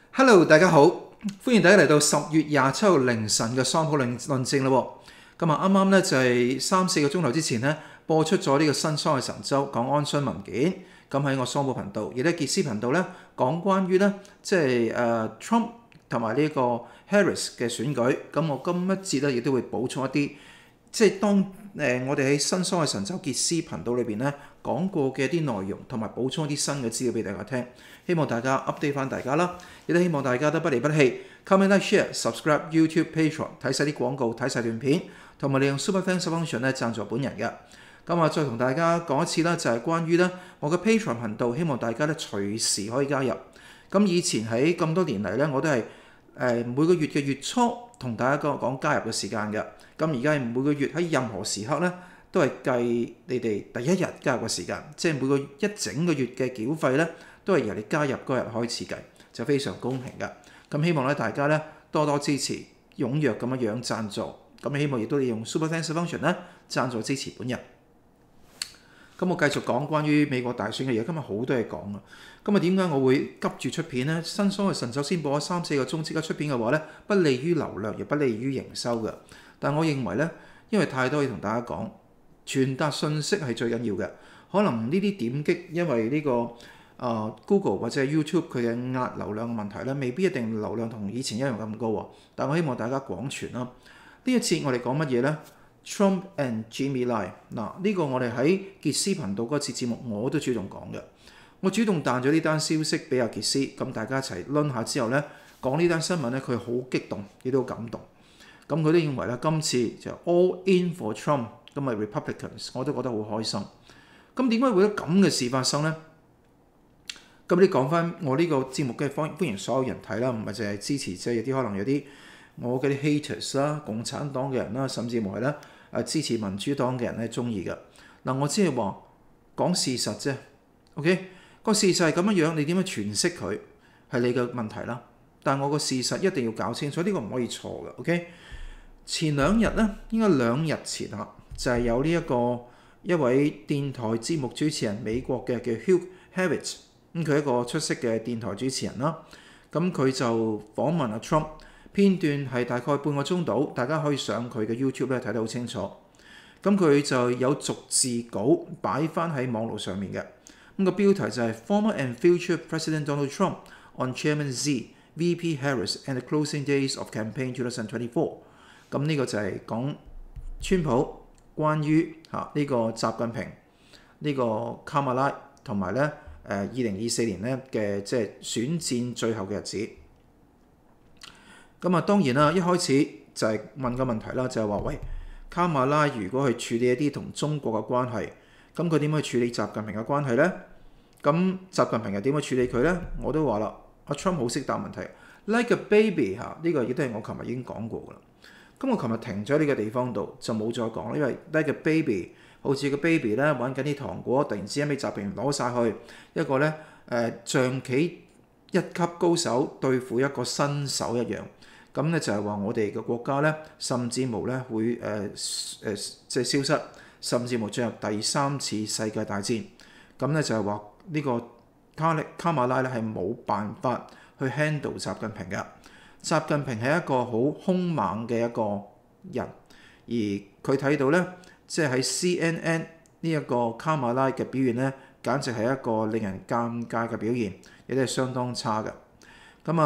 Hello，大家好，歡迎大家嚟到10月27號凌晨嘅桑普論證咯。咁啊，啱啱咧就係3-4個鐘頭之前咧播出咗呢個新桑嘅神州講安洵文件。咁喺我桑普頻道，亦都係傑斯頻道咧講關於咧即係Trump 同埋呢個 Harris 嘅選舉。咁我今一節咧亦都會補充一啲即係當我哋喺新桑嘅神州傑斯頻道裏邊咧講過嘅一啲內容，同埋補充一啲新嘅資料俾大家聽。希望大家 update 翻大家啦，亦都希望大家都不離不棄 comment like share subscribe YouTube Patreon 睇晒啲廣告，睇晒段片，同埋利用 Super Thanks function 咧贊助本人嘅。咁啊，再同大家講一次啦，就係關於咧我嘅 Patreon 頻道，希望大家咧隨時可以加入。咁以前喺咁多年嚟咧，我都係每個月嘅月初同大家講加入嘅時間嘅。咁而家係每個月喺任何時刻咧，都係計你哋第一日加入嘅時間，即係每個一整個月嘅繳費咧，都係由你加入嗰日開始計，就非常公平嘅。咁希望咧大家咧多多支持，踴躍咁樣贊助。咁希望亦都利用 Super Thanks function 咧贊助支持本人。咁我繼續講關於美國大選嘅嘢，今日好多嘢講啊。咁啊，點解我會急住出片呢？新桑嘅神首先播咗3-4個鐘，即刻出片嘅話咧，不利於流量，亦不利於營收嘅。但我認為咧，因為太多嘢同大家講，傳達信息係最緊要嘅。可能呢啲點擊，因為呢個Google 或者係 YouTube 佢嘅壓流量嘅問題咧，未必一定流量同以前一樣咁高喎。但我希望大家廣傳啦。呢一次我哋講乜嘢咧？Trump and Jimmy Lai 嗱，呢個我哋喺傑斯頻道嗰次節目我都主動講嘅。我主動彈咗呢單消息俾阿傑斯，咁大家一齊論下之後咧，講呢單新聞咧，佢好激動，亦都好感動。咁佢都認為咧，今次就 all in for Trump，咁咪 Republicans， 我都覺得好開心。咁點解會有咁嘅事發生咧？咁你講翻我呢個節目嘅歡迎所有人睇啦，唔係淨係支持，即係有啲可能有啲我嘅啲 haters 啦、共產黨嘅人啦，甚至乎係咧支持民主黨嘅人咧中意嘅。嗱，我只係話講事實啫。OK， 個事實係咁樣樣，你點樣詮釋佢係你嘅問題啦。但係我個事實一定要搞清楚，呢個唔可以錯嘅。OK， 前2日咧，應該2日前啊，就係有呢一位電台節目主持人，美國嘅叫 Hugh Hewitt。咁佢係一個出色嘅電台主持人啦。咁佢就訪問阿 Trump， 片段係大概半個鐘度，大家可以上佢嘅 YouTube 咧睇得好清楚。咁佢就有逐字稿擺翻喺網絡上面嘅。咁個標題就係 Former and Future President Donald Trump on Chairman Z, VP Harris and the Closing Days of Campaign 2024。咁呢個就係講川普關於呢個習近平呢個卡馬拉同埋咧2024年咧嘅即係選戰最後嘅日子。咁啊，當然啦，一開始就係問個問題啦，就係話喂，卡馬拉如果去處理一啲同中國嘅關係，咁佢點去處理習近平嘅關係咧？咁習近平又點去處理佢咧？我都話啦，阿 Trump 好識答問題 ，like a baby 呢個亦都係我琴日已經講過噶啦。咁我琴日停咗呢個地方度就冇再講啦，因為 like a baby 好似個 baby 咧玩緊啲糖果，突然之間俾習近平攞晒去一個咧象棋1級高手對付一個新手一樣。咁咧就係話我哋嘅國家咧，甚至乎咧會即係消失，甚至乎進入第3次世界大戰。咁咧就係話呢個卡馬拉咧係冇辦法去 handle 習近平嘅。習近平係一個好兇猛嘅一個人，而佢睇到咧，即係喺 CNN 呢一個卡馬拉嘅表現咧，簡直係一個令人尷尬嘅表現，亦都係相當差嘅。咁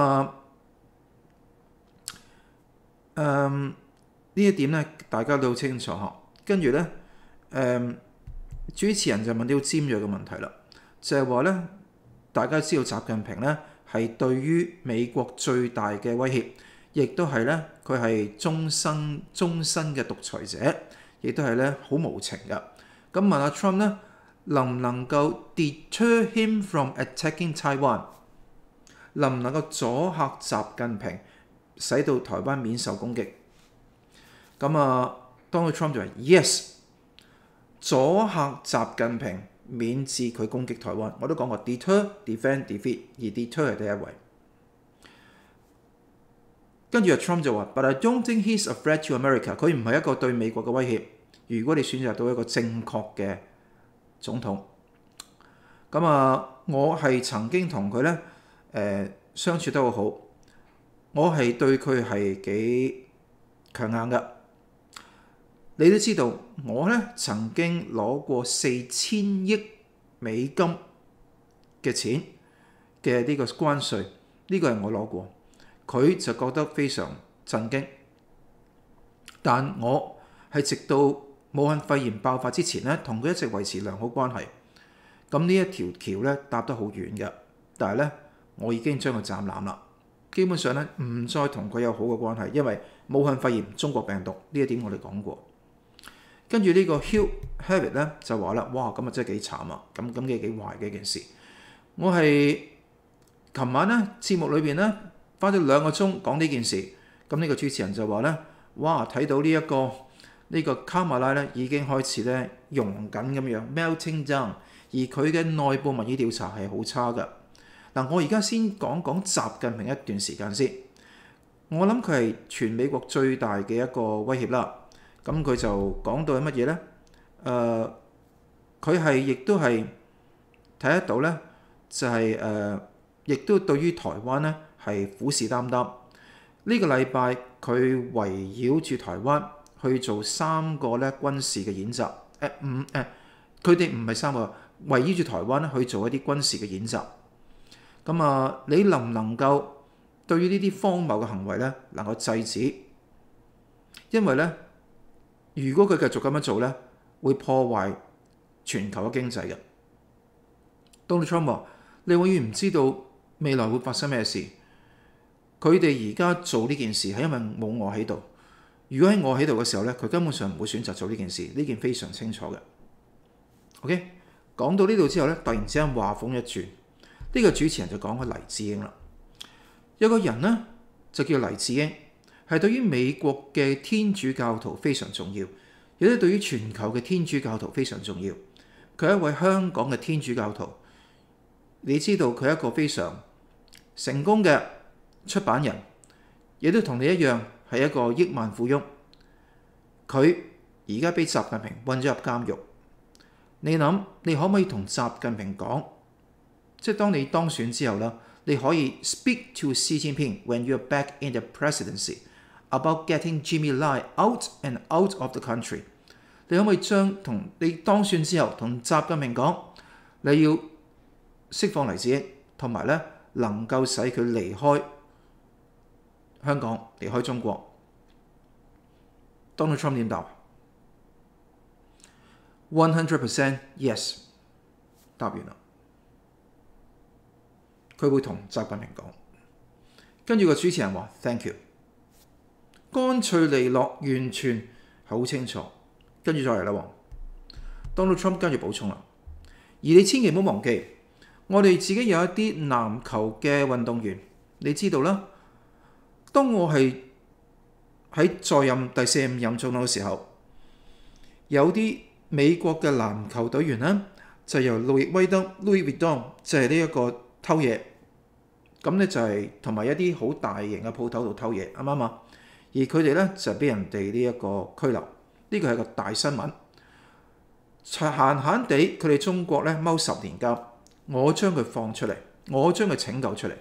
呢一點咧，大家都好清楚呵。跟住咧，主持人就問啲好尖鋭嘅問題啦，就係話咧，大家知道習近平咧係對於美國最大嘅威脅，亦都係咧佢係終身嘅獨裁者，亦都係咧好無情嘅。咁問阿 Trump 咧，能唔能夠 deter him from attacking Taiwan？ 能唔能夠阻嚇習近平，使到台灣免受攻擊？咁Donald Trump 就話 yes， 阻嚇習近平免致佢攻擊台灣。我都講過 deter、defend、defeat， 而 deter 係第一位。跟住阿 Trump 就話 ，but I don't think he's a threat to America。佢唔係一個對美國嘅威脅。如果你選擇到一個正確嘅總統，咁我係曾經同佢咧相處得好好，我係對佢係幾強硬㗎。你都知道，我呢曾經攞過4000億美金嘅錢嘅呢個關稅，呢個係我攞過，佢就覺得非常震驚。但我係直到武漢肺炎爆發之前呢，同佢一直維持良好關係。咁呢一條橋呢搭得好遠嘅，但係呢，我已經將佢斬纜啦。基本上呢，唔再同佢有好嘅關係，因為武漢肺炎、中國病毒呢一點我哋講過。跟住呢個 Hugh Hewitt 咧就話啦，哇，咁啊真係幾慘啊，咁嘅幾壞嘅一件事。我係琴晚咧節目裏邊咧花咗2個鐘講呢件事，咁呢個主持人就話咧，哇，睇到呢個卡馬拉咧已經開始咧溶緊咁樣 melting down， 而佢嘅內部民意調查係好差㗎。嗱，我而家先講講習近平一段時間先，我諗佢係全美國最大嘅一個威脅啦。咁佢就講到係乜嘢呢？佢係亦都係睇得到呢，就係亦都對於台灣呢係虎視眈眈。呢個禮拜佢圍繞住台灣去做3個咧軍事嘅演習。佢哋唔係3個，圍繞住台灣咧去做一啲軍事嘅演習。咁你能唔能夠對於呢啲荒謬嘅行為呢能夠制止？因為呢，如果佢繼續咁樣做呢，會破壞全球嘅經濟嘅。Donald Trump 話：你永遠唔知道未來會發生咩事。佢哋而家做呢件事係因為冇我喺度。如果喺我喺度嘅時候呢，佢根本上唔會選擇做呢件事。呢件非常清楚嘅。OK， 講到呢度之後呢，突然之間話鋒一轉，呢個主持人就講開黎智英啦。有個人呢，就叫黎智英。係對於美國嘅天主教徒非常重要，亦都對於全球嘅天主教徒非常重要。佢係一位香港嘅天主教徒，你知道佢係一個非常成功嘅出版人，亦都同你一樣係一個億萬富翁。佢而家俾習近平韞咗入監獄。你諗，你可唔可以同習近平講，即係當你當選之後啦，你可以 speak to Xi Jinping when you're back in the presidency。About getting Jimmy Lai out and out of the country， 你可唔可以同你當選之後同習近平講，你要釋放黎智英，同埋咧能夠使佢離開香港、離開中國。Donald Trump 點答？100% yes， 答完啦。佢會同習近平講，跟住個主持人話 Thank you。乾脆利落，完全好清楚。跟住再嚟啦，Donald Trump 跟住補充啦。而你千祈唔好忘記，我哋自己有一啲籃球嘅運動員，你知道啦。當我係喺在任第45任總統嘅時候，有啲美國嘅籃球隊員呢，就由路易威登 Louis Vuitton 就係呢一個偷嘢，咁咧就係同埋一啲好大型嘅鋪頭度偷嘢，啱唔啱啊？而佢哋咧就俾人哋呢一個拘留，呢個係個大新聞。閒閒地，佢哋中國咧踎10年監，我將佢放出嚟，我將佢拯救出嚟。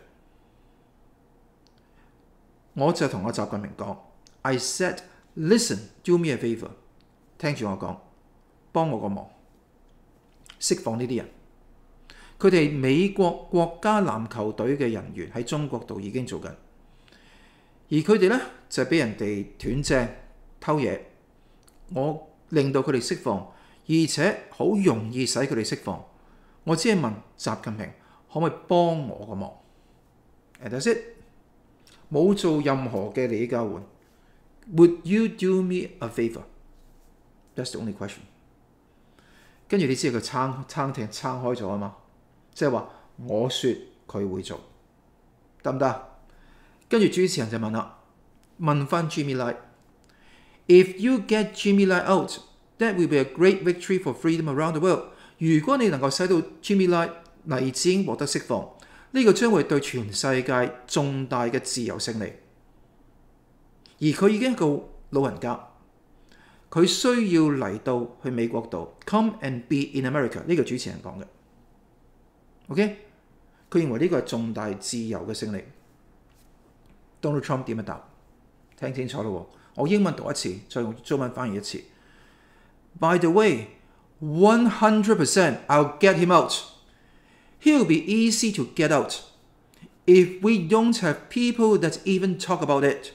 我就同阿習近平講 ，I said listen, do me a favor， 聽住我講，幫我個忙，釋放呢啲人。佢哋美國國家籃球隊嘅人員喺中國度已經做緊。而佢哋咧就俾人哋斷正偷嘢，我令到佢哋釋放，而且好容易使佢哋釋放。我只係問習近平可唔可以幫我個忙 ？And that's it， 冇做任何嘅利益交換。Would you do me a favor？ That's the only question。跟住你知佢撐開咗啊嘛，即係話我説佢會做，得唔得？跟住主持人就問啦，問翻 Jimmy Lai，If you get Jimmy Lai out, that will be a great victory for freedom around the world。如果你能夠使到 Jimmy Lai 黎智英獲得釋放，呢個將會對全世界重大嘅自由勝利。而佢已經係個老人家，佢需要嚟到去美國度 ，come and be in America。呢個主持人講嘅 ，OK。 佢認為呢個係重大自由嘅勝利。Donald Trump 點樣答？聽清楚咯，我英文讀一次，再用中文翻譯一次。By the way, 100% I'll get him out. He'll be easy to get out if we don't have people that even talk about it.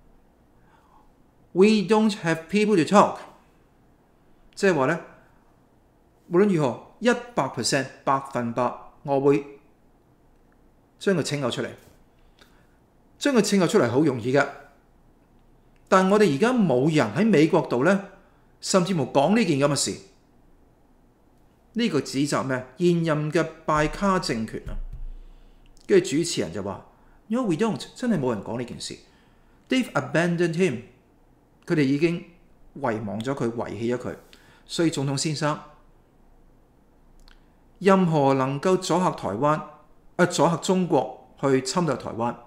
We don't have people to talk. 即係話咧，無論如何，100%100%，我會將佢拯救出嚟。將佢拯救出嚟好容易嘅，但我哋而家冇人喺美國度咧，甚至乎講呢件咁嘅事。呢個指責咩？現任嘅拜卡政權啊，跟住主持人就話 ：No, we don't， 真係冇人講呢件事。They've abandoned him， 佢哋已經遺忘咗佢，遺棄咗佢。所以總統先生，任何能夠阻嚇台灣、阻嚇中國去侵略台灣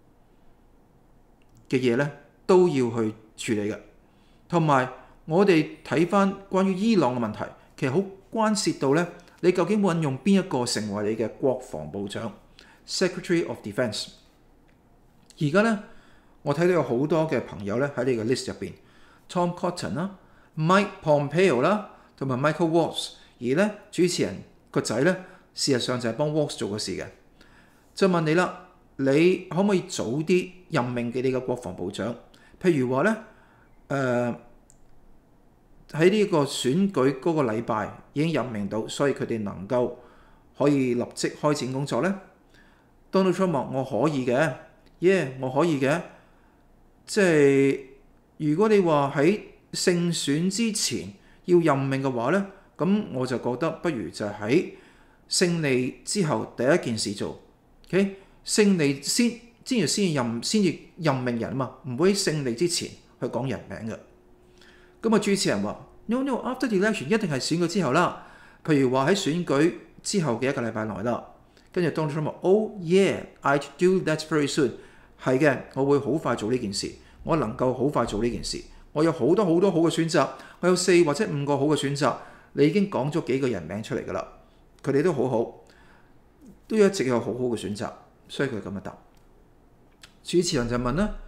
嘅嘢咧，都要去處理嘅。同埋我哋睇翻關於伊朗嘅問題，其實好關涉到咧，你究竟運用邊一個成為你嘅國防部長 （Secretary of Defence）？而家咧，我睇到有好多嘅朋友咧喺呢個 list 入邊 ，Tom Cotton 啦、Mike Pompeo 啦，同埋 Michael Waltz。而咧主持人個仔咧，事實上就係幫 Waltz 做過事嘅。就問你啦，你可唔可以早啲任命你嘅國防部長？譬如話咧，喺呢個選舉嗰個禮拜已經任命到，所以佢哋能夠可以立即開展工作咧。Donald Trump 話：我可以嘅我可以嘅。即係如果你話喺勝選之前要任命嘅話咧，咁我就覺得不如就喺勝利之後第一件事做。OK， 勝利先至任命人啊嘛，唔會喺勝利之前去講人名嘅。咁啊，主持人話 ：No, after the election 一定係選舉之後啦。譬如話喺選舉之後嘅一個禮拜內啦。跟住 Donald Trump 話 ：Oh yeah, I'd do that very soon。係嘅，我會好快做呢件事，我能夠好快做呢件事。我有好多好嘅選擇，我有4或者5個好嘅選擇。你已經講咗幾個人名出嚟㗎啦，佢哋都好好，都一直有好嘅選擇，所以佢咁樣答。主持人就問啦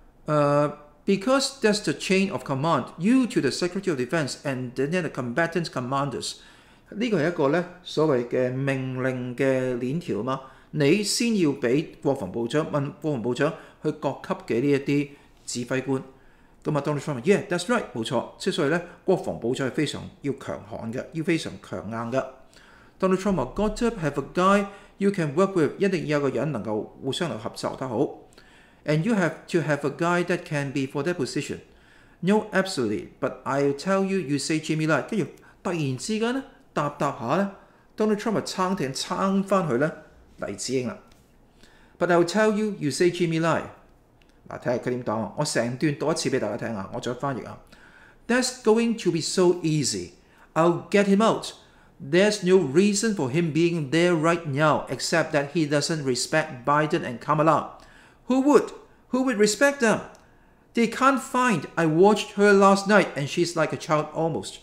，Because that's the chain of command, you to the Secretary of Defence and then the combatant commanders。呢個係一個咧所謂嘅命令嘅鏈條啊嘛，你先要俾國防部長問國防部長去各級嘅呢一啲指揮官。咁啊 ，Donald Trump 話 ：Yeah, that's right， 冇錯。即係所以咧，國防部長係非常要強悍嘅，要非常強硬嘅。Donald Trump 話：Got to have a guy you can work with， 一定要有個人能夠互相嚟合作得好。And you have to have a guy that can be for that position. No, absolutely. But I'll tell you, you say Jimmy Lai。跟住突然之間咧，答下咧 ，Donald Trump 就撐翻去咧黎智英啦。But I'll tell you, you say Jimmy Lai。嗱，睇下佢點講，我成段讀一次俾大家聽啊，我再翻譯啊。That's going to be so easy. I'll get him out. There's no reason for him being there right now except that he doesn't respect Biden and Kamala. Who would? Who would respect them? They can't find. I watched her last night and she's like a child almost.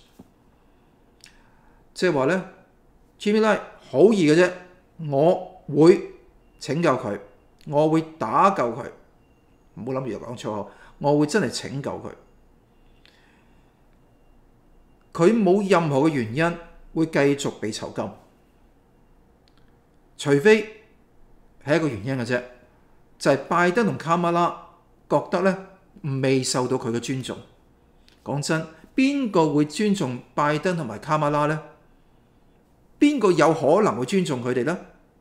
即係話咧 ，Jimmy Lai 好易嘅啫，我會拯救佢，我會打救佢。唔好諗住又講粗口，我會真係拯救佢。佢冇任何嘅原因會繼續被囚禁，除非係一個原因嘅啫，就係拜登同卡馬拉覺得咧未受到佢嘅尊重。講真，邊個會尊重拜登同埋卡馬拉咧？邊個有可能會尊重佢哋咧？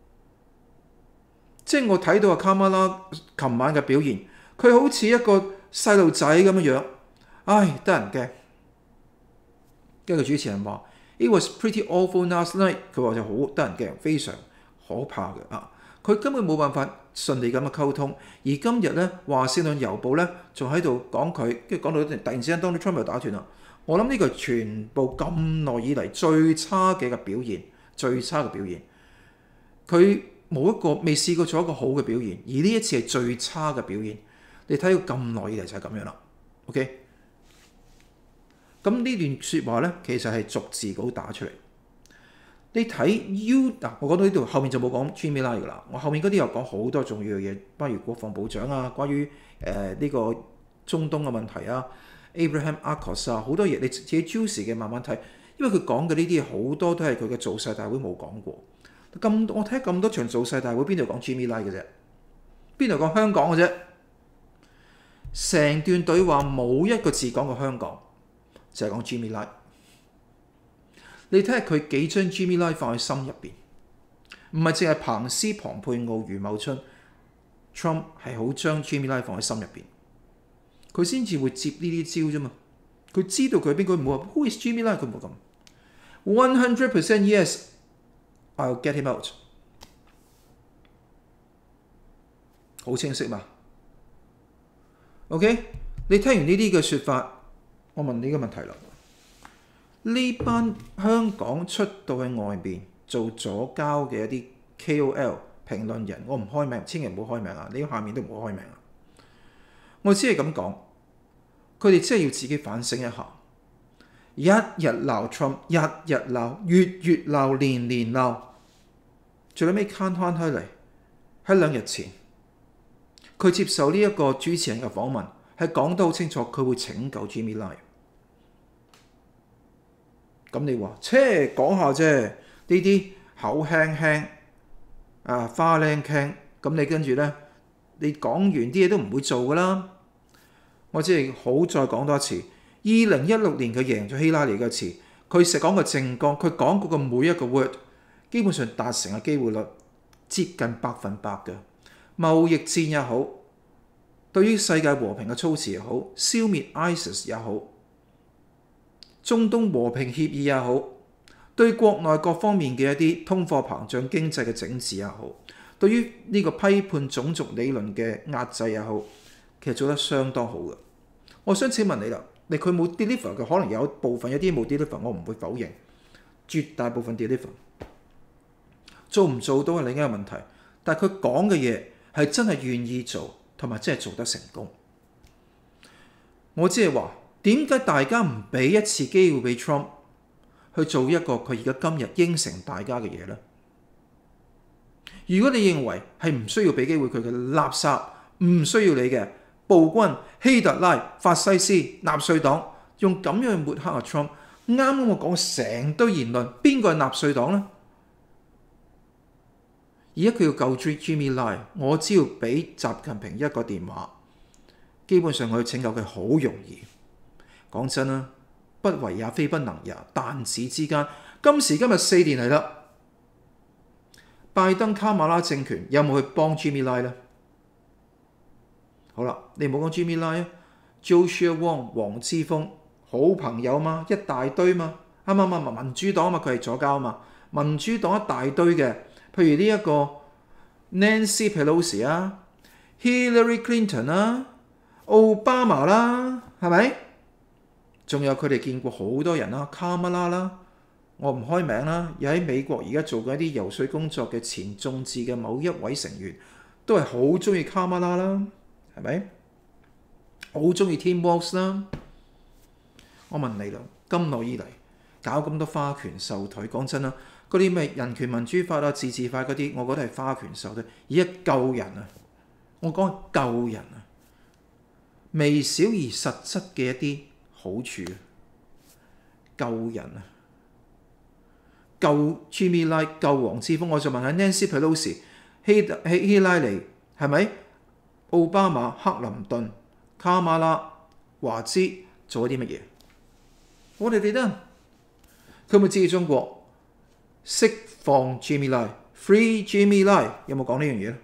即係我睇到阿卡馬拉琴晚嘅表現。佢好似一個細路仔咁樣，唉，得人驚。跟住主持人話 ：It was pretty awful last night。佢話就好得人驚，非常可怕嘅啊！佢根本冇辦法順利咁嘅溝通。而今日咧，華盛頓郵報咧仲喺度講佢，跟住講到突然之間 Donald Trump 又打斷啦。我諗呢個係全部咁耐以嚟最差嘅表現，最差嘅表現。佢冇一個未試過做一個好嘅表現，而呢一次係最差嘅表現。你睇到咁耐以嚟就係咁樣啦 ，OK？ 咁呢段説話咧，其實係逐字稿打出嚟。 你睇我講到呢度，後面就冇講 Jimmy Lai 噶啦。我後面嗰啲又講好多重要嘅嘢，關於國防部長啊，關於呢個中東嘅問題啊 ，Abraham Accords 啊，好多嘢你自己 juicy 嘅慢慢睇，因為佢講嘅呢啲嘢好多都係佢嘅造勢大會冇講過。我睇咁多場造勢大會，邊度講 Jimmy Lai 嘅啫？邊度講香港嘅啫？成段對話冇一個字講過香港，就係講 Jimmy Lai。你睇下佢幾將 Jimmy Lai 放喺心入邊，唔係淨係彭斯、龐佩奧、余茂春 ，Trump 係好將 Jimmy Lai 放喺心入邊，佢先至會接呢啲招啫嘛。佢知道佢邊個，唔會話 Who is Jimmy Lai？ 佢冇咁 100% yes，I'll get him out， 好清晰嘛。OK， 你聽完呢啲嘅説法，我問你個問題啦。呢班香港出到去外邊做左膠嘅一啲 KOL 評論人，我唔開名，千祈唔好開名啊！你下面都唔好開名啊！我只係咁講，佢哋真係要自己反省一下。一日鬧 Trump， 日日鬧，月月鬧，年年鬧，最尾攤開嚟。喺2日前，佢接受呢一個主持人嘅訪問，係講得好清楚，佢會拯救 Jimmy Lai。咁你話，講下啫，呢啲口輕輕啊，花靚傾，咁你跟住呢，你講完啲嘢都唔會做噶啦。我只係好再講多一次，2016年佢贏咗希拉里嘅詞，佢成講個政綱，佢講嗰個每一個 word， 基本上達成嘅機會率接近100%嘅。貿易戰也好，對於世界和平嘅措辭也好，消滅 ISIS 也好，中東和平協議也好，對國內各方面嘅一啲通貨膨脹經濟嘅整治也好，對於呢個批判種族理論嘅壓制也好，其實做得相當好嘅。我想請問你啦，佢冇 deliver 嘅，可能有部分一啲冇 deliver， 我唔會否認，絕大部分 deliver， 做唔做到係另一個問題。但係佢講嘅嘢係真係願意做，同埋真係做得成功。我只係話，點解大家唔俾一次機會俾 Trump 去做一個佢而家今日應承大家嘅嘢呢？如果你認為係唔需要俾機會佢嘅垃圾，唔需要你嘅暴君、希特拉、法西斯、納粹黨，用咁樣去抹黑阿 Trump， 啱啱我講成堆言論，邊個係納粹黨呢？而家佢要救 Jimmy Lai， 我只要俾習近平一個電話，基本上我要拯救佢好容易。講真啦，不為也非不能也，彈指之間。今時今日4年嚟啦，拜登卡馬拉政權有冇去幫 Jimmy Lai 呢？好啦，你唔好講 Jimmy Lai 啊 ，Joshua Wong 黃之鋒好朋友嘛，一大堆嘛，民主黨嘛，佢係左膠嘛，民主黨一大堆嘅，譬如呢一個 Nancy Pelosi 啊 ，Hillary Clinton 啊，奧巴馬啦，係咪？仲有佢哋見過好多人啦，卡馬拉啦，我唔開名啦，又喺美國而家做緊一啲游說工作嘅前眾志嘅某一位成員，都係好中意卡馬拉啦，係咪？好中意 Tim Walz 啦。我問你啦，咁耐以嚟搞咁多花拳繡腿，講真啦，嗰啲咩人權民主法啊、自治法嗰啲，我覺得係花拳繡腿。而家救人啊，我講救人啊，微小而實質嘅一啲好處，救人啊，救 Jimmy Lai， 救黃之鋒。我就問下 Nancy Pelosi、希拉里係咪？奧巴馬、克林頓、卡馬拉、華茲做咗啲乜嘢？我哋記得佢咪支持中國釋放 Jimmy Lai、Free Jimmy Lai， 有冇講呢樣嘢咧？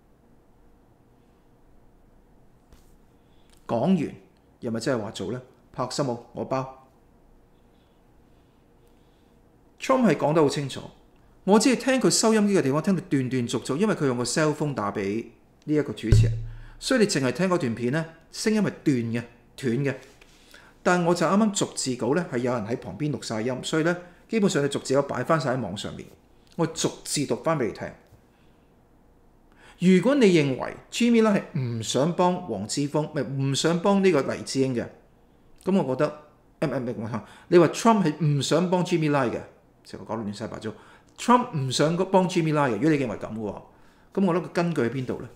講完又咪真係話做咧？拍心冇，我包。Trump 係講得好清楚，我只係聽佢收音機嘅地方聽到斷斷續續，因為佢用個 cell phone 打俾呢一個主持人，所以你淨係聽嗰段片咧，聲音係斷嘅。但係我就啱啱逐字稿咧，係有人喺旁邊錄晒音，所以咧基本上你逐字稿擺翻晒喺網上面，我逐字讀翻俾你聽。如果你認為 Jimmy Lai 係唔想幫黃之鋒，唔想幫呢個黎智英嘅，咁我覺得你話 Trump 係唔想幫 Jimmy Lai 嘅，成個講到亂晒八糟， Trump 唔想幫 Jimmy 拉嘅。如果你認為咁嘅話，咁我覺得佢根據喺邊度咧？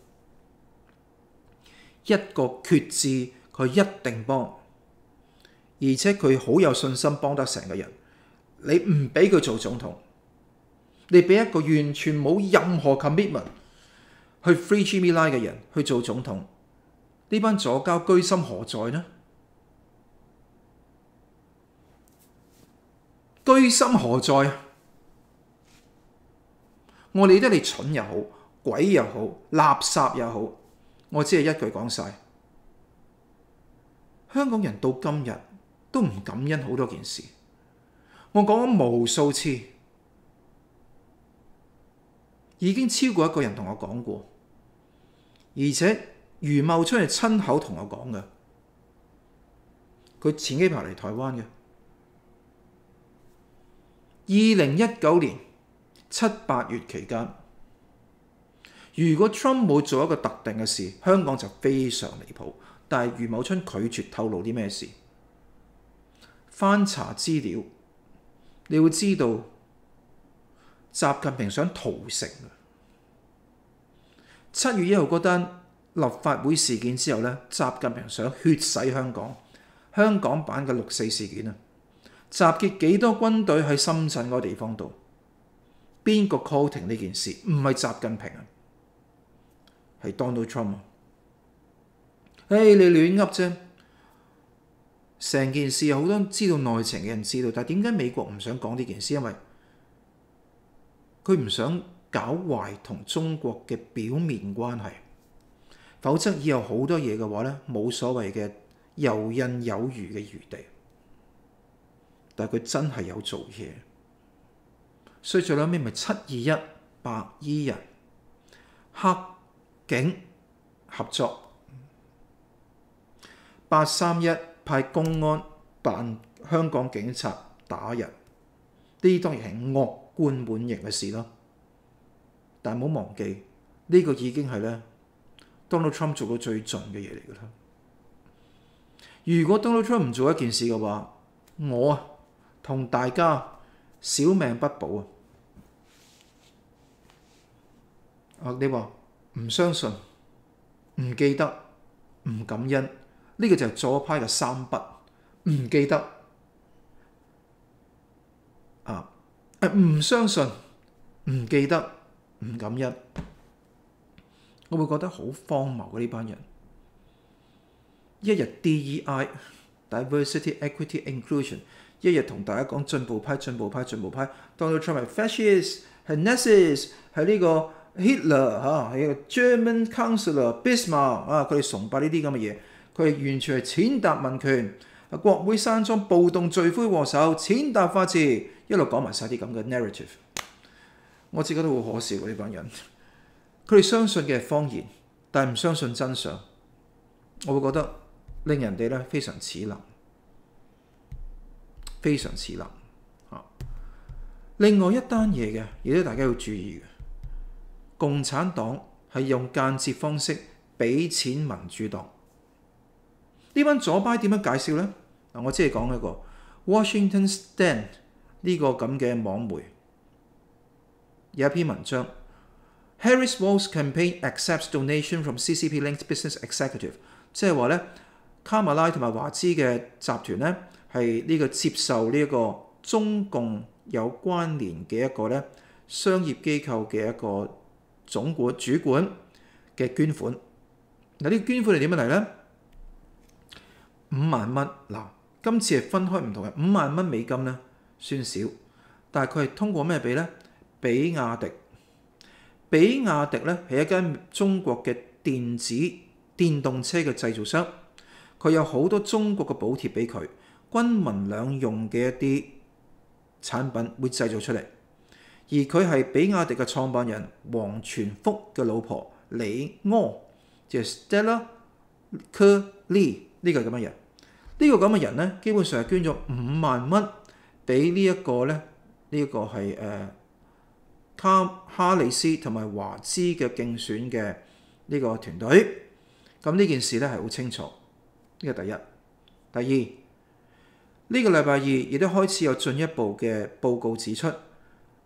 一個決志，佢一定幫，而且佢好有信心幫得成個人。你唔俾佢做總統，你俾一個完全冇任何 commitment 去 free Jimmy 拉嘅人去做總統，呢班左膠居心何在呢？居心何在啊？我理得你蠢又好，鬼又好，垃圾又好，我只係一句講晒。香港人到今日都唔感恩好多件事，我講咗無數次，已經超過一個人同我講過，而且余茂春係親口同我講嘅，佢前幾排嚟台灣嘅。2019年7、8月期間，如果 Trump 冇做一個特定嘅事，香港就非常離譜。但係余茂春拒絕透露啲咩事。翻查資料，你會知道習近平想屠城。7月1號嗰單立法會事件之後咧，習近平想血洗香港，香港版嘅6·4事件啊！集結幾多軍隊喺深圳嗰個地方度？邊個 call 停呢件事？唔係習近平啊，係 Donald Trump 啊！你亂噏啫！成件事有好多知道內情嘅人知道，但係點解美國唔想講呢件事？因為佢唔想搞壞同中國嘅表面關係，否則以後好多嘢嘅話咧，冇所謂嘅游刃有餘嘅餘地。但係佢真係有做嘢，所以最後尾咪7·21白衣人黑警合作，8·31派公安扮香港警察打人，呢啲當然係惡貫滿盈嘅事咯。但係唔好忘記，呢個已經係咧 Donald Trump 做到最盡嘅嘢嚟㗎啦。如果 Donald Trump 唔做一件事嘅話，我同大家小命不保啊！你話唔相信、唔記得、唔感恩，呢個就係左派嘅3不：唔記得唔相信、唔記得、唔感恩。我會覺得好荒謬嘅呢班人，一日 DEI diversity equity inclusion， 一日同大家講進步派、進步派、進步派。Donald Trump 係 fascist， 係 Nazis， 係呢個 Hitler 係一個 German Counselor Bismarck 佢哋崇拜呢啲咁嘅嘢，佢係完全係踐踏民權，國會山莊暴動罪魁禍首，踐踏法治，一路講埋晒啲咁嘅 narrative。我自己都好可笑呢班人，佢哋相信嘅係謊言，但係唔相信真相。我會覺得令人哋咧非常齒冷，非常齒冷。另外一單嘢嘅，亦都大家要注意嘅，共產黨係用間接方式俾錢民主黨。呢班左派點樣介紹呢？我只係講一個 Washington Stand 呢個咁嘅網媒有一篇文章 ，Harris Walz campaign accepts donation from CCP-linked business executive， 即係話咧卡馬拉同埋華資嘅集團咧係呢個接受呢一個中共有關聯嘅一個咧商業機構嘅一個主管嘅捐款。嗱，呢個捐款係點樣嚟咧？5萬蚊。嗱，今次係分開唔同嘅5萬蚊美金咧，算少，但係佢係通過咩俾咧？比亞迪。比亞迪咧係一間中國嘅電動車嘅製造商，佢有好多中國嘅補貼俾佢，軍民兩用嘅一啲產品會製造出嚟。而佢係比亞迪嘅創辦人王傳福嘅老婆李柯，即係 Stella Curley 呢個咁嘅人。呢個咁嘅人咧，基本上係捐咗5萬蚊俾呢一個咧，呢一個係哈里斯同埋華資嘅競選嘅呢個團隊。咁呢件事咧係好清楚，呢個第一。第二，呢個禮拜二亦都開始有進一步嘅報告指出，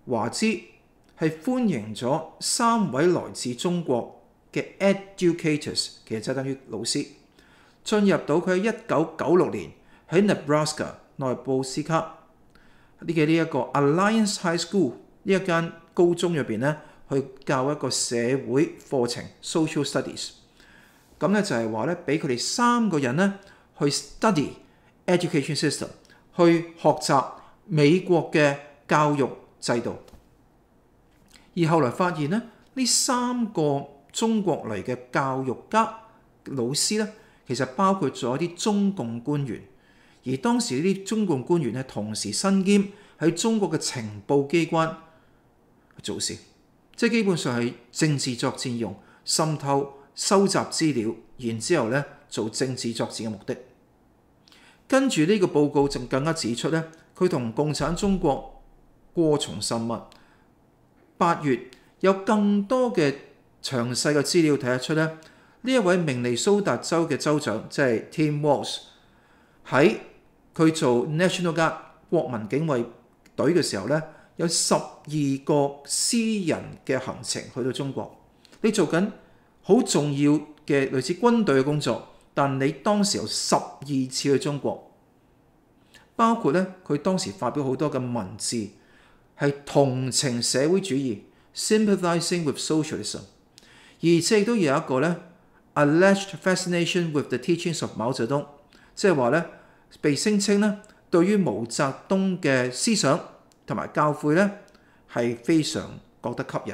華資係歡迎咗3位來自中國嘅 educators， 其實就等於老師，進入到佢喺1996年喺 Nebraska 內布斯卡嘅呢一個 Alliance High School 呢一間高中入邊咧，去教一個社會課程 Social Studies。咁咧就係話咧，俾佢哋3個人咧去 study education system， 去學習美國嘅教育制度。而後來發現咧，呢3個中國嚟嘅教育家老師咧，其實包括咗一啲中共官員。而當時呢啲中共官員咧，同時身兼喺中國嘅情報機關做事，即係基本上係政治作戰用，滲透、收集資料，然之後咧做政治作戰嘅目的。跟住呢個報告就更加指出咧，佢同共產中國過從甚密。8月有更多嘅詳細嘅資料睇得出咧，呢一位明尼蘇達州嘅州長即係 Tim Walz 喺佢做 National Guard 國民警衛隊嘅時候咧，有12個私人嘅行程去到中國。你做緊好重要嘅類似軍隊嘅工作，但你當時有12次去中國，包括咧佢當時發表好多嘅文字係同情社會主義 sympathizing with socialism， 而且亦都有一個咧 alleged fascination with the teachings of 毛澤東，即係話咧被聲稱咧對於毛澤東嘅思想同埋教誨咧係非常覺得吸引。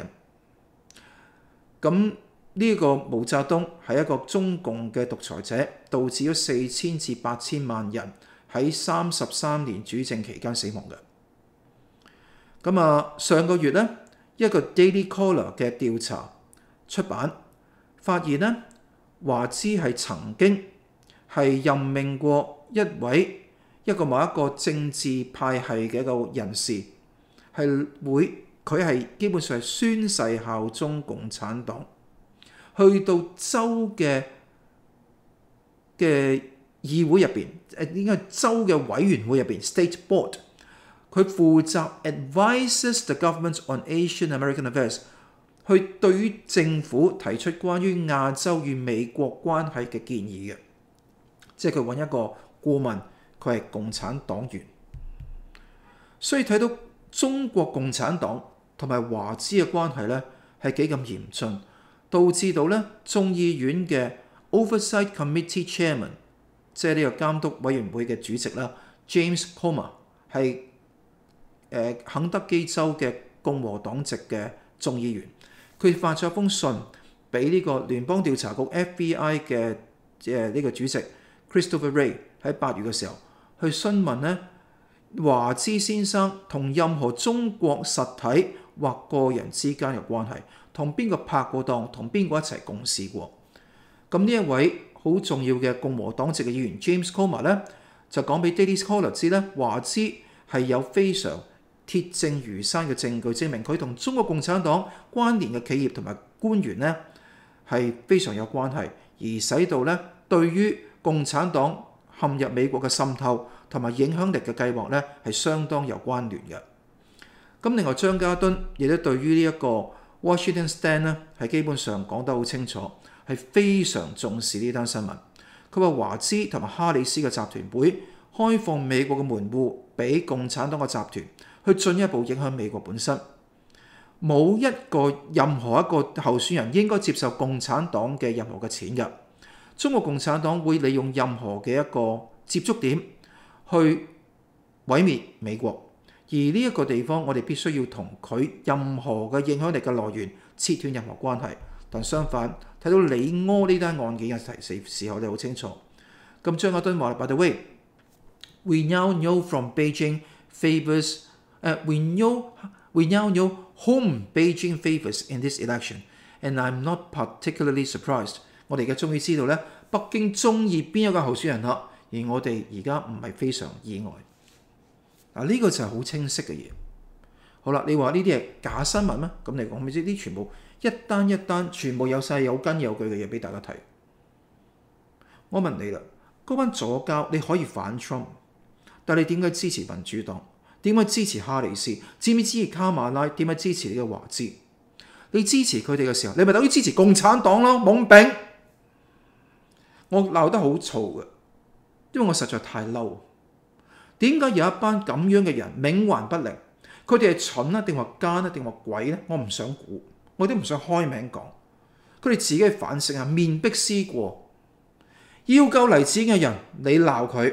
咁呢個毛澤東係一個中共嘅獨裁者，導致咗4000至8000萬人喺33年主政期間死亡嘅。咁上個月咧，一個 Daily Caller 嘅調查出版，發現咧華資係曾經係任命過一個某一個政治派系嘅一個人士，佢係基本上係宣誓效忠共產黨，去到州嘅議會入邊，應該州嘅委員會入邊 State Board。佢負責 advises the government on Asian American affairs， 去對於政府提出關於亞洲與美國關係嘅建議嘅，即係佢揾一個顧問，佢係共產黨員。所以睇到中國共產黨同埋華資嘅關係咧係幾咁嚴峻，導致到咧眾議院嘅 Oversight Committee Chairman， 即係呢個監督委員會嘅主席啦 ，James Comer 係肯德基州嘅共和黨籍嘅眾議員，佢發咗封信俾呢個聯邦調查局 FBI 嘅呢個主席 Christopher Wray 喺8月嘅時候去詢問咧華資先生同任何中國實體或個人之間嘅關係，同邊個拍過檔，同邊個一齊共事過。咁呢一位好重要嘅共和黨籍嘅議員 James Comer 咧就講俾 Daily Caller 知咧，華資係有非常鐵證如山嘅證據，證明佢同中國共產黨關聯嘅企業同埋官員咧係非常有關係，而使到咧對於共產黨陷入美國嘅滲透同埋影響力嘅計劃咧係相當有關聯嘅。咁另外張家敦亦都對於呢一個 Washington Stand 咧係基本上講得好清楚，係非常重視呢單新聞。佢話華資同埋哈里斯嘅集團會開放美國嘅門戶俾共產黨嘅集團，去進一步影響美國本身。冇任何一個候選人應該接受共產黨嘅任何嘅錢嘅。中國共產黨會利用任何嘅一個接觸點去毀滅美國，而呢一個地方我哋必須要同佢任何嘅影響力嘅來源切斷任何關係。但相反，睇到李柯呢單案件嘅時候，我哋好清楚。咁張家敦話 ：By the way, we now know from Beijing favors. We now know whom Beijing favors in this election, and I'm not particularly surprised. 我哋而家終於知道咧，北京中意邊一個候選人啦，而我哋而家唔係非常意外。呢個就係好清晰嘅嘢。好啦，你話呢啲係假新聞咩？咁嚟講，咪即係啲全部一單一單，全部有晒有根有據嘅嘢俾大家睇。我問你啦，嗰班左膠你可以反 Trump， 但你點解支持民主黨？ 點解支持哈里斯？知唔知支持卡馬拉？點解支持呢個華茲？你支持佢哋嘅時候，你咪等於支持共產黨咯，懵丙！我鬧得好燥嘅，因為我實在太嬲。點解有一班咁樣嘅人冥頑不靈？佢哋係蠢啊，定話奸啊，定話鬼咧？我唔想估，我都唔想開名講。佢哋自己反省下，面壁思過。要救黎智英嘅人，你鬧佢；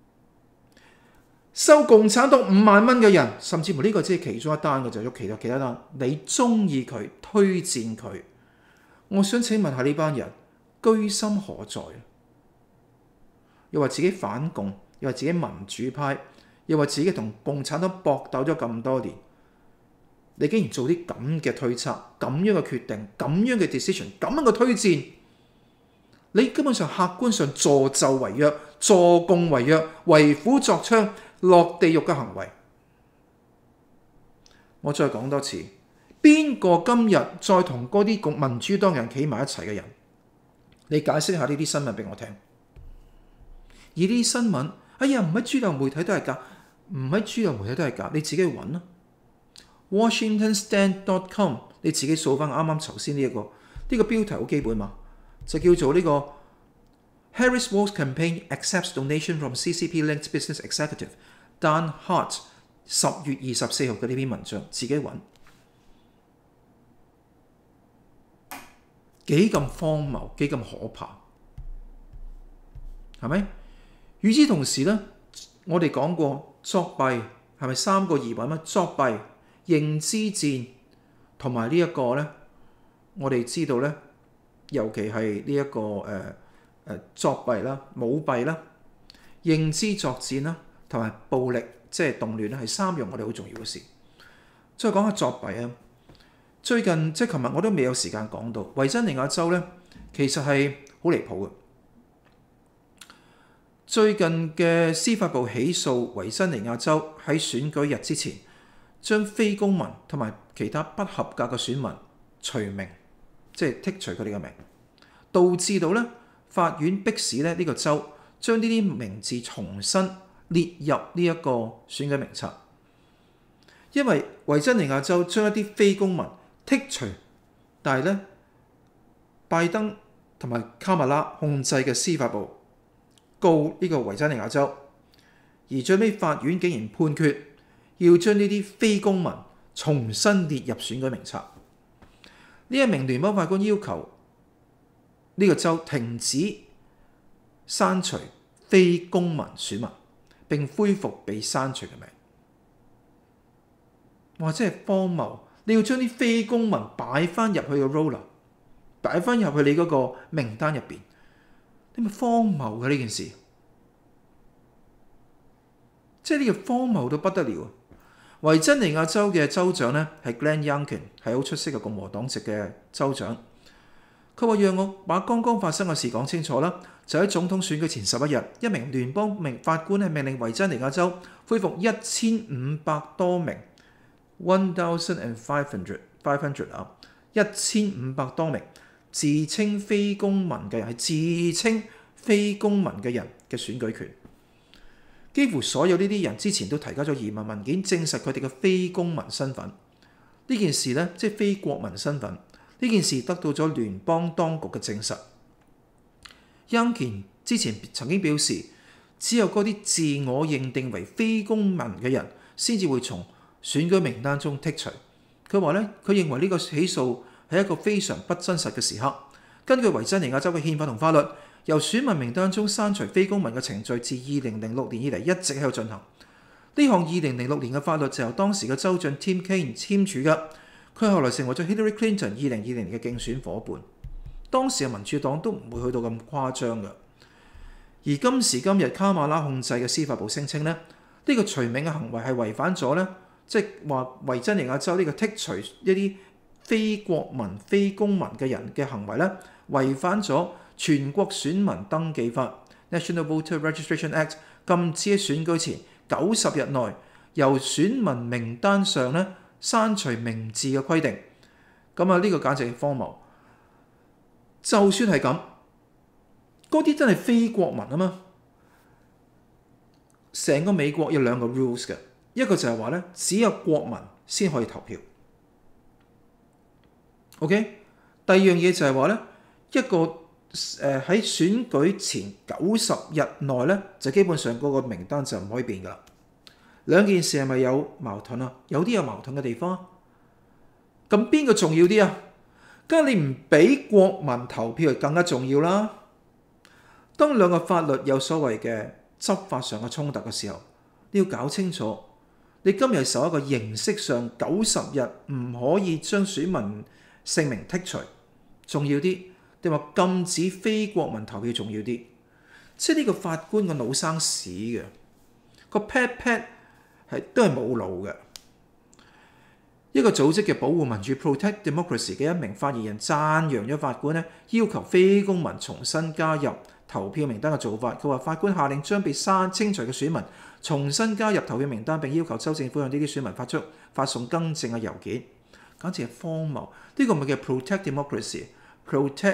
收共產黨5萬蚊嘅人，甚至乎呢個只係其中一單嘅，就有其他單。你中意佢，推薦佢，我想請問下呢班人居心何在？又話自己反共，又話自己民主派，又話自己同共產黨搏鬥咗咁多年，你竟然做啲咁嘅推測、咁樣嘅決定、咁樣嘅 decision、咁樣嘅推薦，你根本上客觀上助紂為虐、助共為虐、為虎作倀、落地獄嘅行為。我再講多次，邊個今日再同嗰啲民主黨人企埋一齊嘅人，你解釋下呢啲新聞俾我聽。而呢啲新聞，哎呀，唔喺主流媒體都係假，唔喺主流媒體都係假，你自己去揾啦。WashingtonStand.com， 你自己掃翻啱啱頭先呢個標題好基本嘛，就叫做呢個 Harris Walz Campaign Accepts Donation from CCP-linked Business Executive Dan Hart 10月24號嘅呢篇文章，自己揾。幾咁荒謬，幾咁可怕，係咪？與此同時呢，我哋講過作弊係咪3個疑問？作弊、認知戰同埋呢一個呢，我哋知道呢，尤其係呢一個作弊啦、舞弊啦、認知作戰啦，同埋暴力即係動亂咧，係3樣我哋好重要嘅事。再講下作弊啊！最近即係琴日我都未有時間講到維珍尼亞州呢，其實係好離譜嘅。最近嘅司法部起訴維珍尼亞州喺選舉日之前，將非公民同埋其他不合格嘅選民除名，即係剔除佢哋嘅名，導致到咧法院迫使咧呢個州將呢啲名字重新列入呢一個選舉名冊，因為維珍尼亞州將一啲非公民剔除，但係咧拜登同埋卡馬拉控制嘅司法部告呢個維珍尼亞州，而最尾法院竟然判決要將呢啲非公民重新列入選舉名冊。呢一名聯邦法官要求呢個州停止刪除非公民選民，並恢復被刪除嘅名。哇！真係荒謬！你要將啲非公民擺翻入去個 roller， 擺翻入去你嗰個名單入邊。你咪荒謬嘅呢件事，即係呢個荒謬到不得了。維珍尼亞州嘅州長呢係 Glenn Youngkin， 係好出色嘅共和黨籍嘅州長。佢話：讓我把剛剛發生嘅事講清楚啦。就喺總統選舉前11日，一名聯邦法官係命令維珍尼亞州恢復1500多名 1,500 啊，1500多名自稱非公民嘅人，係自稱非公民嘅人嘅選舉權。幾乎所有呢啲人之前都提交咗移民文件，證實佢哋嘅非公民身份。呢件事呢，即係非國民身份。呢件事得到咗聯邦當局嘅證實。Youngkin之前曾經表示，只有嗰啲自我認定為非公民嘅人先至會從選舉名單中剔除。佢話呢，佢認為呢個起訴係一個非常不真實嘅時刻。根據維珍尼亞州嘅憲法同法律，由選民名單中刪除非公民嘅程序自2006年以嚟一直喺度進行。呢項2006年嘅法律就由當時嘅州長 Tim Kaine 簽署嘅。佢後來成為咗 Hillary Clinton 2020年嘅競選伙伴。當時嘅民主黨都唔會去到咁誇張嘅。而今時今日卡馬拉控制嘅司法部聲稱呢，呢個除名嘅行為係違反咗呢，即係話維珍尼亞州呢個剔除一啲非國民、非公民嘅人嘅行為呢，違反咗全國選民登記法 National Voter Registration Act， 禁止喺選舉前90日內由選民名單上呢刪除名字嘅規定。咁啊，呢個簡直係荒謬。就算係咁，嗰啲真係非國民啊嘛。成個美國有2個 rules 嘅。 一個就係話咧，只有國民先可以投票。OK， 第二樣嘢就係話咧，一個喺選舉前90日內咧，就基本上嗰個名單就唔可以變噶啦。兩件事係咪有矛盾啊？有啲有矛盾嘅地方。咁邊個重要啲啊？梗係你唔俾國民投票係更加重要啦。當兩個法律有所謂嘅執法上嘅衝突嘅時候，你要搞清楚，你今日受一個形式上90日唔可以將選民姓名剔除，重要啲，定話禁止非國民投票重要啲？即係呢個法官個腦生屎嘅，個 pat 都係冇腦嘅。一個組織嘅保護民主 Protect Democracy 嘅一名發言人讚揚咗法官要求非公民重新加入投票名單嘅做法。佢話法官下令將被清除嘅選民重新加入投票名單，並要求州政府向呢啲選民發送更正嘅郵件，簡直係荒謬。呢個咪叫 Protect Democracy、Protect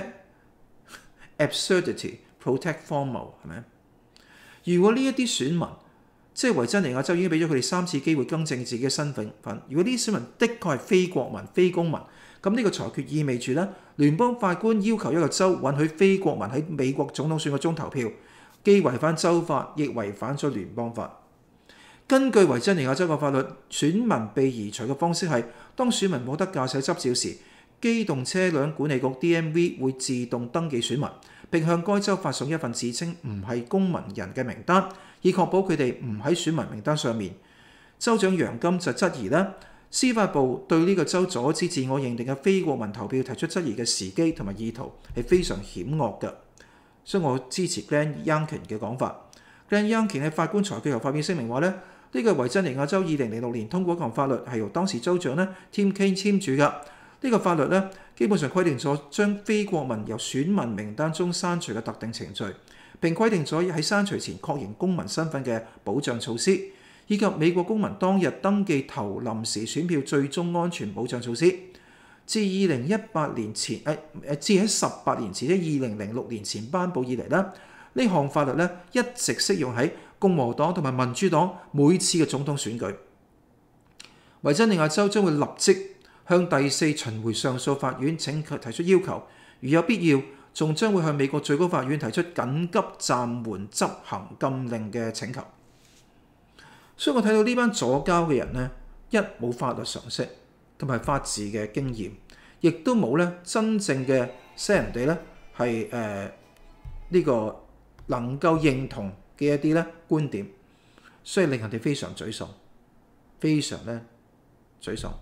Absurdity、Protect 荒謬係咪？如果呢一啲選民即係維珍尼亞州已經俾咗佢哋3次機會更正自己嘅身份。如果呢啲選民的確係非國民、非公民，咁呢個裁決意味住咧，聯邦法官要求一個州允許非國民喺美國總統選舉中投票，既違反州法，亦違反咗聯邦法。根據維珍尼亞州嘅法律，選民被移除嘅方式係當選民冇得駕駛執照時，機動車輛管理局 DMV 會自動登記選民，並向該州發送一份自稱唔係公民人嘅名單，以確保佢哋唔喺選民名單上面。州長楊金就質疑咧，司法部對呢個州阻止自我認定嘅非國民投票提出質疑嘅時機同埋意圖係非常險惡嘅，所以我支持 Glenn Youngkin 嘅講法。Glenn Youngkin 喺法官裁決後發表聲明話咧，呢個維珍尼亞州2006年通過一項法律係由當時州長Tim Kaine 簽署嘅。呢個法律咧，基本上規定咗將非國民由選民名單中刪除嘅特定程序，並規定咗喺刪除前確認公民身份嘅保障措施，以及美國公民當日登記投臨時選票最終安全保障措施。自2018年前至喺18年前，即2006年前頒布以嚟咧，呢項法律咧一直適用喺共和黨同埋民主黨每次嘅總統選舉。維珍尼亞州將會立即向第4巡迴上訴法院提出要求，如有必要，仲將會向美國最高法院提出緊急暫緩執行禁令嘅請求。所以我睇到呢班左膠嘅人呢，一冇法律常識同埋法治嘅經驗，亦都冇咧真正嘅使人哋咧係呢個能夠認同嘅一啲咧觀點，所以令人哋非常沮喪，非常咧沮喪。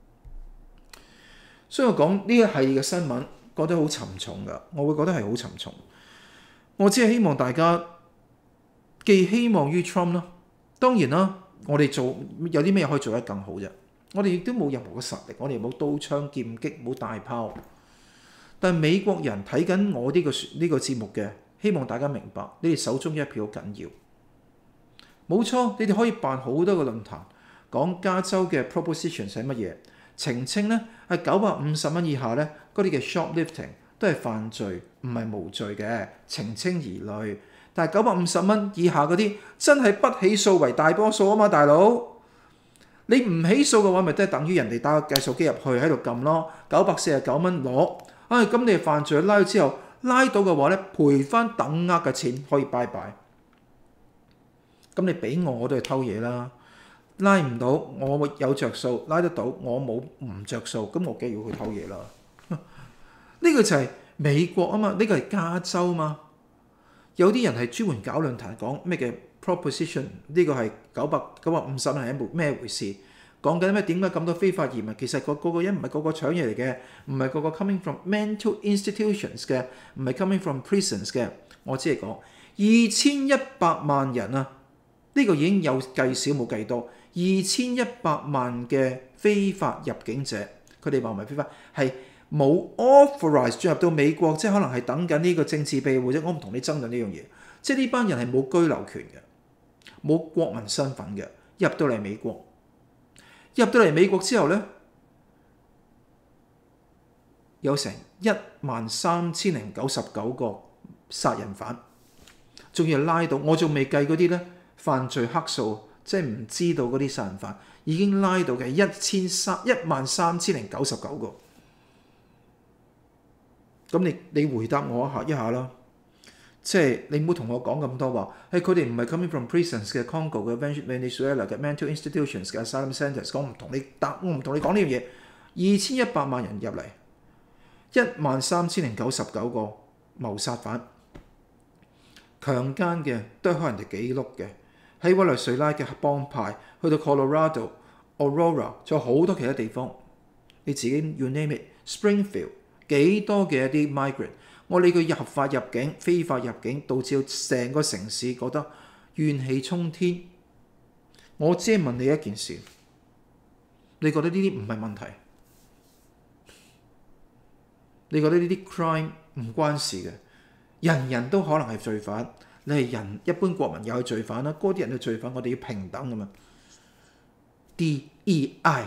所以我講呢一系列嘅新聞，覺得好沉重㗎。我會覺得係好沉重。我只係希望大家寄希望於 Trump 啦。當然啦，我哋有啲咩可以做得更好啫？我哋亦都冇任何嘅實力，我哋冇刀槍劍戟，冇大炮。但係美國人睇緊我呢個節目嘅，希望大家明白，你哋手中一票好緊要。冇錯，你哋可以辦好多個論壇，講加州嘅 proposition 係乜嘢。澄清咧係950蚊以下咧，嗰啲嘅 shoplifting 都係犯罪，唔係無罪嘅。澄清疑慮，但係950蚊以下嗰啲真係不起訴為大多數啊嘛，大佬！你唔起訴嘅話，咪都係等於人哋打個計數機入去喺度撳咯，949蚊攞。咁你係犯罪，拉咗之後拉到嘅話咧，賠翻等額嘅錢可以拜拜。咁你俾我都係偷嘢啦。拉唔到，我有着數；拉得到，我冇唔着數，咁我梗係要去偷嘢啦。呢個就係美國啊嘛，呢個係加州嘛。有啲人係專門搞論壇講咩嘅 proposition， 呢個係950蚊係一咩回事？講緊咩？點解咁多非法移民？其實個人唔係個搶嘢嚟嘅，唔係個 coming from mental institutions 嘅，唔係 coming from prisons 嘅。我只係講2100萬人啊，呢個已經有計少冇計多。2100萬嘅非法入境者，佢哋話唔係非法，係冇 authorize 進入到美國，即係可能係等緊呢個政治庇護啫。我唔同你爭論呢樣嘢，即係呢班人係冇居留權嘅，冇國民身份嘅，入到嚟美國，入到嚟美國之後咧，有成13099個殺人犯，仲要拉到，我仲未計嗰啲咧犯罪黑數。 即係唔知道嗰啲殺人犯已經拉到嘅13099個。咁你回答我一下啦，即係你唔好同我講咁多話，佢哋唔係 coming from prisons 嘅 Congo 嘅 Venezuela 嘅 mental institutions 嘅 asylum centers， 我唔同你講呢樣嘢。2100萬人入嚟，13099個謀殺犯、強姦嘅都係開人哋記錄嘅，喺委內瑞拉嘅幫派，去到 Colorado、Aurora， 仲有好多其他地方，你自己 you name it，Springfield 幾多嘅一啲 migrant， 我理佢合法入境、非法入境，導致成個城市覺得怨氣沖天。我只係問你一件事，你覺得呢啲唔係問題？你覺得呢啲 crime 唔關事嘅，人人都可能係罪犯，你係人一般國民又係罪犯啦，嗰啲人嘅罪犯我哋要平等噶嘛 ，DEI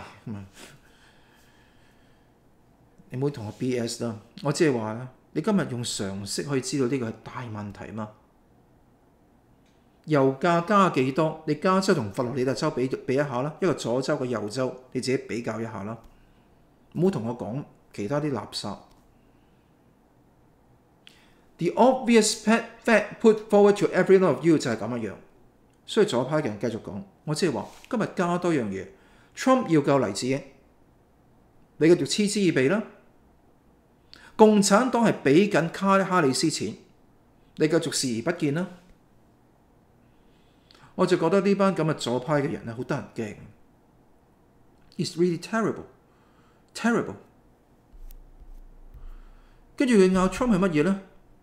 你唔好同我 BS 啦，我只係話啦，你今日用常識可以知道呢個係大問題嘛。油價加幾多？你加州同佛羅里達州比一下啦，一個左州一個右州，你自己比較一下啦，唔好同我講其他啲垃圾。The obvious fact put forward to every one of you 就係咁樣，所以左派嘅人繼續講，我即係話今日加多樣嘢 ，Trump 要救黎智英，你繼續嗤之以鼻啦。共產黨係俾緊哈里斯錢，你繼續視而不見啦。我就覺得呢班咁嘅左派嘅人咧，好得人驚。It's really terrible。跟住佢拗 Trump 係乜嘢咧？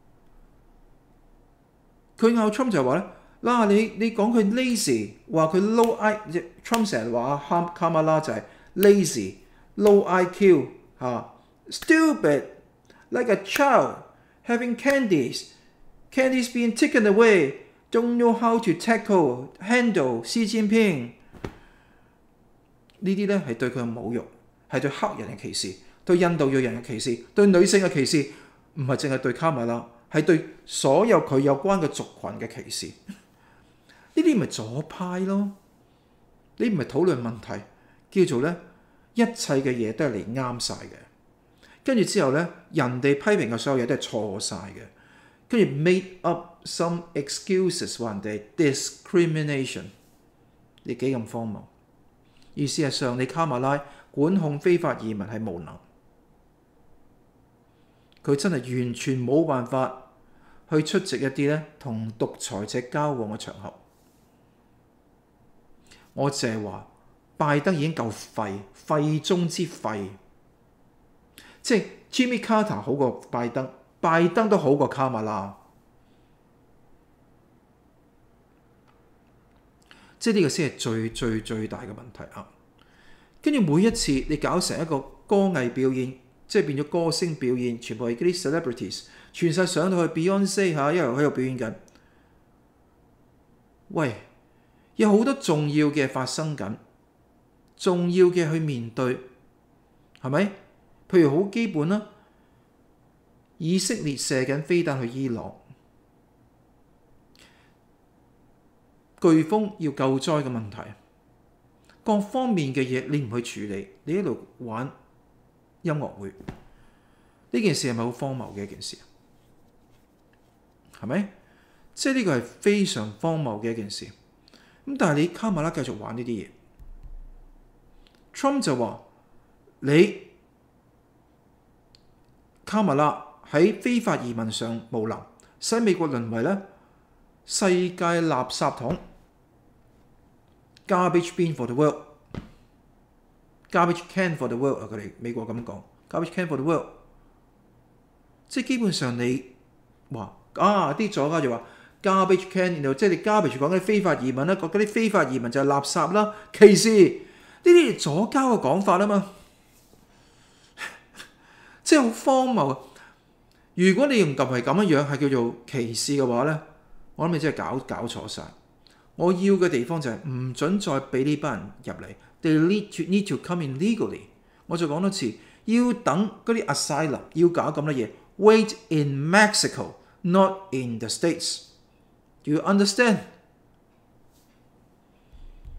佢拗 Trump 就係話咧，嗱你講佢 lazy， 話佢 low I，Trump 成日話卡馬拉就係 lazy、low IQ 嚇、stupid。Like a child having candies being taken away, don't know how to handle Xi Jinping。呢啲咧係對佢嘅侮辱，係對黑人嘅歧視，對印度裔人嘅歧視，對女性嘅歧視，唔係淨係對卡馬拉，係對所有佢有關嘅族群嘅歧視。呢啲咪左派咯？你唔係討論問題，叫做咧一切嘅嘢都係嚟啱晒嘅。跟住之後咧，人哋批評嘅所有嘢都係錯晒嘅。跟住 made up some excuses 話人哋 discrimination， 你幾咁荒謬？而事實上，你卡馬拉管控非法移民係無能，佢真係完全冇辦法去出席一啲咧同獨裁者交往嘅場合。我淨係話拜登已經夠廢，廢中之廢。即係 Jimmy Carter 好過拜登，拜登都好過卡馬拉。即係呢個先係最大嘅問題啊！跟住每一次你搞成一個歌藝表演，即係變咗歌星表演，全部係嗰啲 celebrities， 全世上到去 Beyonce 嚇，一路喺度表演緊。喂，有好多重要嘅發生緊，重要嘅去面對，係咪？譬如好基本啦，以色列射緊飛彈去伊朗，颶風要救災嘅問題，各方面嘅嘢你唔去處理，你喺度玩音樂會，呢件事係咪好荒謬嘅一件事？係咪？即係呢個係非常荒謬嘅一件事。咁但係你卡馬拉繼續玩呢啲嘢 ，Trump 就話你卡馬拉喺非法移民上無能，使美國淪為咧世界垃圾桶 ，garbage bin for the world，garbage can for the world 啊！佢哋美國咁講 ，garbage can for the world， 即係基本上你話啲左家就話 garbage can， 然後即係你 garbage 講緊非法移民啦，覺得啲非法移民就係垃圾啦，歧視呢啲係左膠嘅講法啊嘛。即係好荒謬啊！如果你唔及係咁樣係叫做歧視嘅話咧，我諗你真係搞錯晒。我要嘅地方就係唔準再俾呢班人入嚟。They need to come in legally。我再講多次，要等嗰啲 asylum 要搞咁多嘢 ，wait in Mexico, not in the States。Do you understand？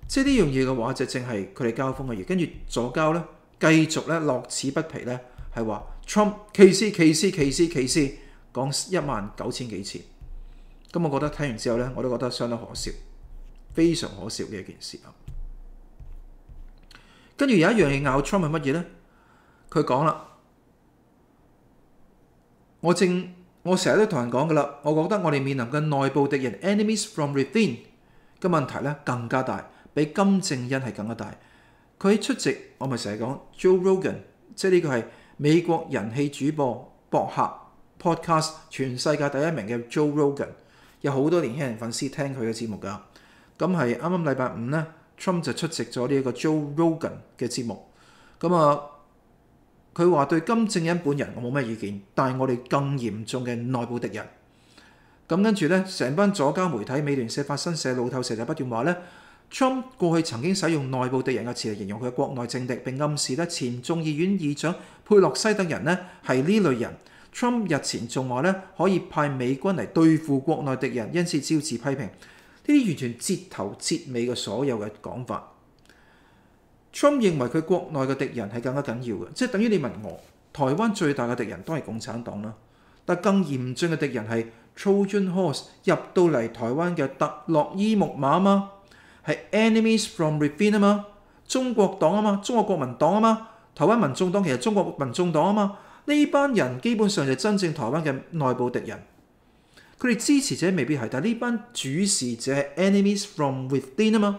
即係呢樣嘢嘅話，就正係佢哋交鋒嘅嘢。跟住左膠咧，繼續咧樂此不疲咧，係話 Trump 歧視，講19000幾次。咁我覺得睇完之後咧，我都覺得相當可笑，非常可笑嘅一件事啊。跟住有一樣嘢拗 Trump 係乜嘢咧？佢講啦，我成日都同人講噶啦，我覺得我哋面臨嘅內部敵人 enemies from within 嘅問題咧更加大，比金正恩係更加大。佢喺出席，我咪成日講 Joe Rogan， 即係呢個係美國人氣主播博客 podcast 全世界第一名嘅 Joe Rogan， 有好多年輕人粉絲聽佢嘅節目㗎。咁係啱啱禮拜五咧 ，Trump 就出席咗呢一個 Joe Rogan 嘅節目。咁啊，佢話對金正恩本人我冇咩意見，但係我哋更嚴重嘅內部敵人。咁跟住咧，成班左膠媒體、美聯社、法新社、路透社就不斷話咧，Trump 過去曾經使用內部敵人嘅詞嚟形容佢嘅國內政敵，並暗示咧前眾議院議長佩洛西等人呢係呢類人。Trump 日前仲話咧可以派美軍嚟對付國內敵人，因此招致批評。呢啲完全截頭截尾嘅所有嘅講法。Trump 認為佢國內嘅敵人係更加緊要嘅，即係等於你問我，台灣最大嘅敵人都係共產黨啦，但更嚴峻嘅敵人係 Trojan Horse 入到嚟台灣嘅特洛伊木馬啊嘛，係 enemies from within 啊嘛，中國黨啊嘛，中國國民黨啊嘛，台灣民眾黨其實中國民眾黨啊嘛，呢班人基本上就真正台灣嘅內部敵人。佢哋支持者未必係，但係呢班主事者係 enemies from within 啊嘛。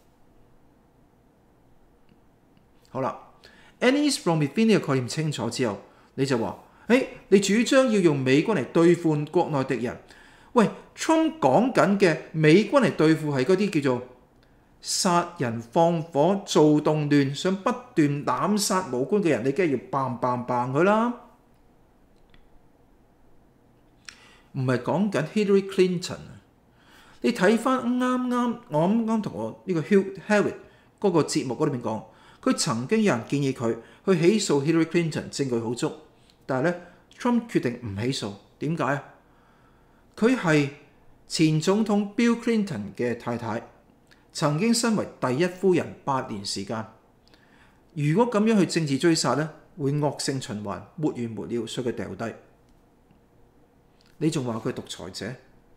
好啦 ，enemies from within 呢個概念清楚之後，你就話：你主張要用美軍嚟對付國內敵人。喂 ，Trump 講緊嘅美軍嚟對付係嗰啲叫做殺人放火、做動亂、想不斷濫殺無辜嘅人，你梗係要棒佢啦。唔係講緊 Hillary Clinton， 你睇翻我啱啱同我呢個 Hugh Hewitt 嗰個節目嗰裏面講，佢曾經有人建議佢去起訴 Hillary Clinton， 證據好足，但係咧 Trump 決定唔起訴，點解啊？佢係前總統 Bill Clinton 嘅太太，曾經身為第一夫人8年時間。如果咁樣去政治追殺咧，會惡性循環，沒完沒了，所以佢掉低。你仲話佢係獨裁者？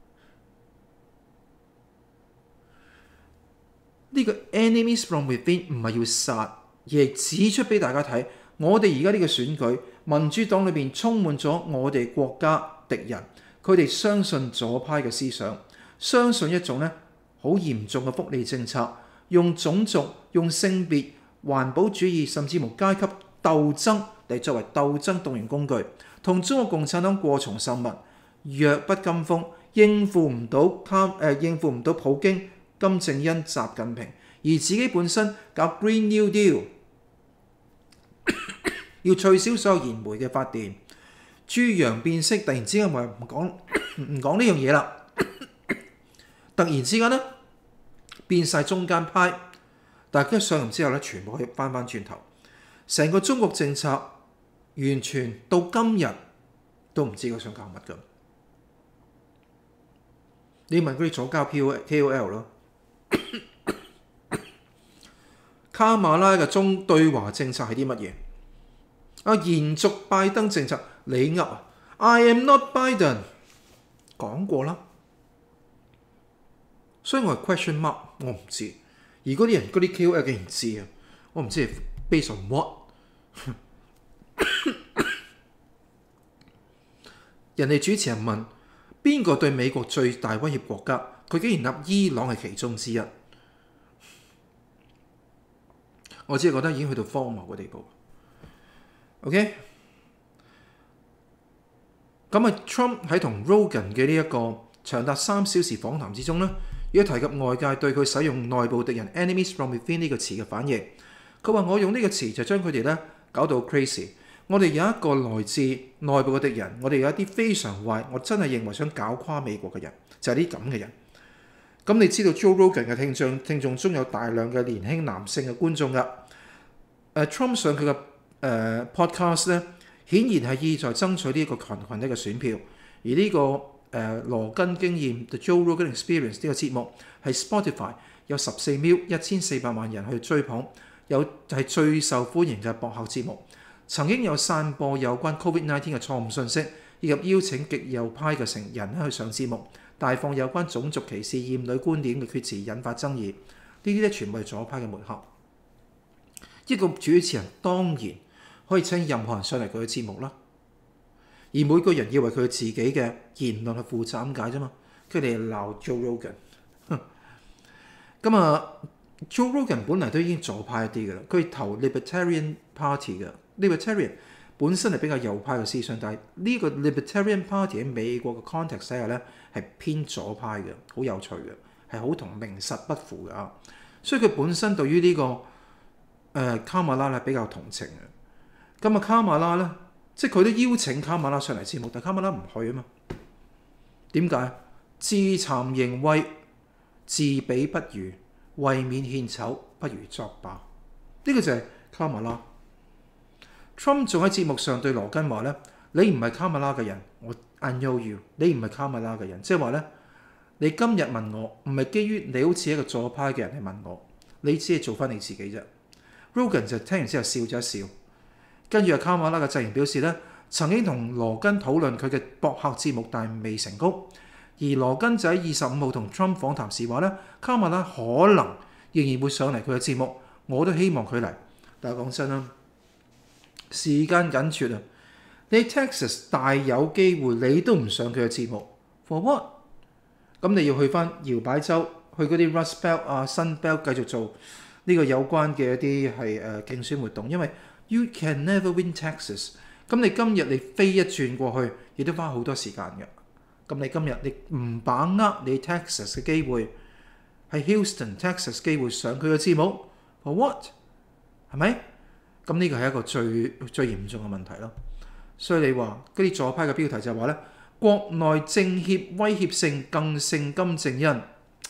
呢個 enemies from within 唔係要殺，而係指出俾大家睇，我哋而家呢個選舉，民主黨裏邊充滿咗我哋國家敵人，佢哋相信左派嘅思想，相信一種咧好嚴重嘅福利政策，用種族、用性別、環保主義，甚至乎階級鬥爭嚟作為鬥爭動員工具，同中國共產黨過從甚密。弱不禁風，應付唔到普京、金正恩、習近平，而自己本身搞 Green New Deal， 要取消所有燃煤嘅發電，豬羊變色，突然之間話唔講呢樣嘢啦，突然之間咧變晒中間派，但係一上任之後咧，全部可以翻轉頭，成個中國政策完全到今日都唔知佢想搞乜㗎。你問嗰啲左膠 KOL 咯，卡馬拉嘅中對華政策係啲乜嘢？延續拜登政策，你噏啊 ？I am not Biden， 講過啦，所以我係 question mark， 我唔知。而嗰啲KOL 竟然知啊，我唔知係 based on what 。人哋主持人問邊個對美國最大威脅國家，佢竟然立伊朗係其中之一。我只係覺得已經去到荒謬嘅地步。OK， 咁啊 ，Trump 喺同 Rogan 嘅呢一個長達3小時訪談之中呢，亦都提及外界對佢使用內部敵人 enemies from within 呢個詞嘅反應。佢話：我用呢個詞就將佢哋咧搞到 crazy。我哋有一個來自內部嘅敵人，我哋有一啲非常壞，我真係認為想搞垮美國嘅人，就係啲咁嘅人。咁你知道 Joe Rogan 嘅聽眾中有大量嘅年輕男性嘅觀眾㗎。Trump 上佢嘅podcast 咧，顯然係意在爭取呢一個群體嘅選票。而呢個羅根經驗 The Joe Rogan Experience 呢個節目係 Spotify 有14秒1400萬人去追捧，係最受歡迎嘅博客節目。曾經有散播有關 COVID-19 嘅錯誤信息，以及邀請極右派嘅成人去上節目，大放有關種族歧視、厭女觀點嘅決詞，引發爭議。呢啲咧全部係左派嘅抹黑。一個主持人當然可以請任何人上嚟佢嘅節目啦，而每個人要為佢自己嘅言論去負責咁解啫嘛。佢哋鬧 Joe Rogan， 咁Joe Rogan 本嚟都已經左派一啲嘅啦，佢投 Libertarian Party 嘅 Libertarian 本身係比較右派嘅思想，但係呢個 Libertarian Party 喺美國嘅 context 底下咧係偏左派嘅，好有趣嘅，係好同名實不符嘅。所以佢本身對於呢個卡馬拉咧比較同情嘅。咁卡馬拉咧，即係佢都邀請卡馬拉上嚟節目，但卡馬拉唔去啊嘛。點解？自慚形穢，自比不如，為免獻醜，不如作罷。呢個就係卡馬拉。Trump 仲喺節目上對羅根話咧：你唔係卡馬拉嘅人，我 I know you， 你唔係卡馬拉嘅人，即係話咧，你今日問我，唔係基於你好似一個左派嘅人嚟問我，你只係做翻你自己啫。Rogan 就聽完之後笑咗一笑，跟住卡馬拉嘅陣營表示咧，曾經同羅根討論佢嘅博客節目，但係未成功。而羅根就喺25號同 Trump 訪談時話咧，卡馬拉可能仍然會上嚟佢嘅節目，我都希望佢嚟。但係講真啦，時間緊絀啊！你 Texas 大有機會，你都唔上佢嘅節目 ，for what？ 咁你要去翻搖擺州，去嗰啲 Rust Belt 啊、Sun Belt 繼續做呢個有關嘅一啲係競選活動，因為 you can never win Texas。咁你今日你飛一轉過去，亦都花好多時間嘅。咁你今日你唔把握你 Texas 嘅機會，係 Houston Texas 機會上佢嘅節目 for what？ 係咪？咁呢個係一個最嚴重嘅問題咯。所以你話嗰啲左派嘅標題就係話咧，國內政協威脅性更勝金正恩。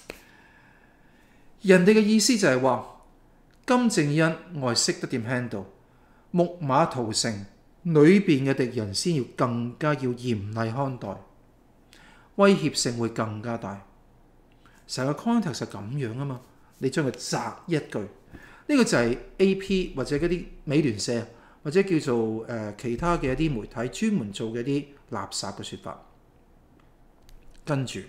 人哋嘅意思就係話金正恩我係識得點 handle， 木馬屠城裏邊嘅敵人先要更加要嚴厲看待，威脅性會更加大。成個 context 係咁樣啊嘛，你將佢摘一句，呢個就係 AP 或者嗰啲美聯社或者叫做其他嘅一啲媒體專門做嘅一啲垃圾嘅説法。跟住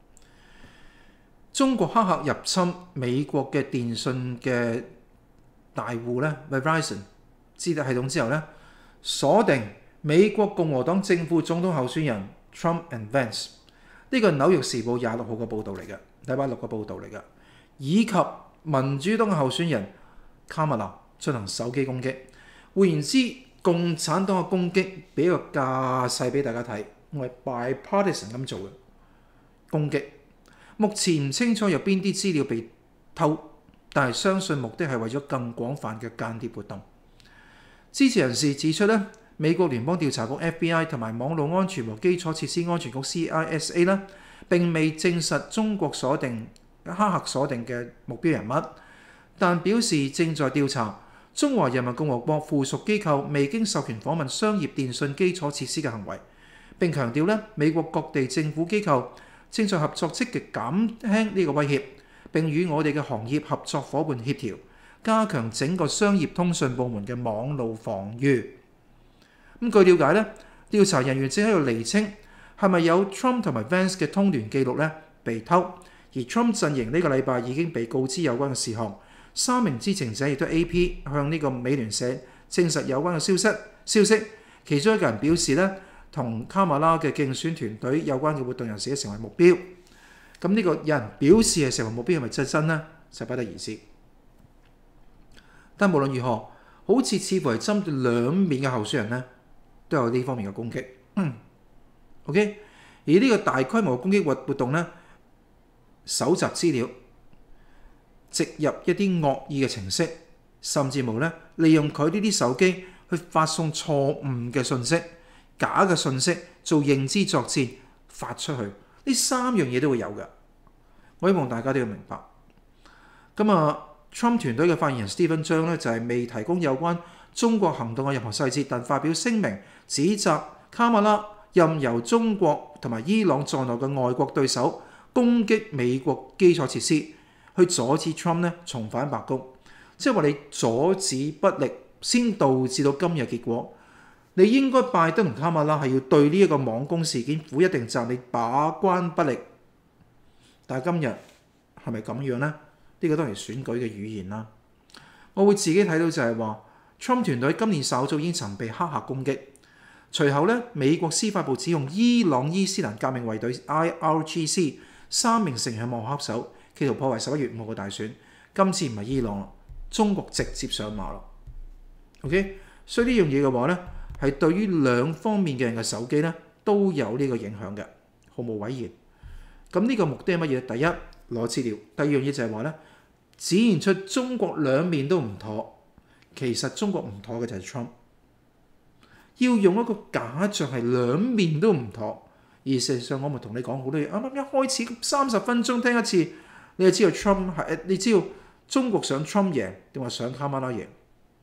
中國黑客入侵美國嘅電信嘅大戶咧 Verizon 資料系統之後咧，鎖定美國共和黨正副總統候選人 Trump and Vance。呢個係紐約時報26號嘅報導嚟嘅，禮拜6嘅報導嚟嘅，以及民主黨嘅候選人卡馬拉進行手機攻擊。換言之，共產黨嘅攻擊俾一個架勢俾大家睇，我係 bipartisan 咁做嘅攻擊。目前唔清楚有邊啲資料被偷，但係相信目的係為咗更廣泛嘅間諜活動。支持人士指出咧，美國聯邦調查局 FBI 同埋網絡安全和基礎設施安全局 CISA 咧，並未證實中國黑客鎖定嘅目標人物，但表示正在調查中華人民共和國附屬機構未經授權訪問商業電信基礎設施嘅行為。並強調咧，美國各地政府機構正在合作積極減輕呢個威脅，並與我哋嘅行業合作伙伴協調，加強整個商業通訊部門嘅網路防禦。咁據了解咧，調查人員正喺度釐清係咪有 Trump 同埋 Vance 嘅通聯記錄咧被偷，而 Trump 陣營呢個禮拜已經被告知有關嘅事項。3名知情者亦都 AP 向呢個美聯社證實有關嘅消息。其中一個人表示咧，同卡馬拉嘅競選團隊有關嘅活動人士成為目標。咁呢個有人表示係成為目標，係咪真呢？就不得而知。但無論如何，好似乎係針對兩面嘅候選人咧，都有呢方面嘅攻擊。OK， 而呢個大規模攻擊活動咧，搜集資料，植入一啲惡意嘅程式，甚至乎咧利用佢呢啲手機去發送錯誤嘅信息、假嘅信息，做認知作戰發出去。呢三樣嘢都會有嘅。我希望大家都要明白。咁Trump 團隊嘅發言人 Stephen Zhang 咧就係未提供有關中國行動嘅任何細節，但發表聲明指責卡馬拉任由中國同埋伊朗在內嘅外國對手攻擊美國基礎設施， 去阻止 Trump 咧重返白宮。即係話你阻止不力，先導致到今日結果。你應該拜登同卡馬拉係要對呢一個網攻事件負一定責任，你把關不力。但係今日係咪咁樣呢？呢個都係選舉嘅語言啦。我會自己睇到就係話 Trump 團隊今年稍早已經曾被黑客攻擊，隨後咧美國司法部指控伊朗伊斯蘭革命衛隊 IRGC 3名成員係幕後黑手，企圖破壞11月5號嘅大選。今次唔係伊朗，中國直接上馬咯。OK， 所以呢樣嘢嘅話咧，係對於兩方面嘅人嘅手機咧都有呢個影響嘅，毫無諱言。咁呢個目的係乜嘢？第一，攞資料；第二樣嘢就係話咧，展現出中國兩面都唔妥。其實中國唔妥嘅就係 Trump， 要用一個假象係兩面都唔妥。而事實上，我咪同你講好多嘢。啱啱一開始30分鐘聽一次，你就知道 Trump 係，你知道中國想 Trump 贏定話想卡馬拉贏。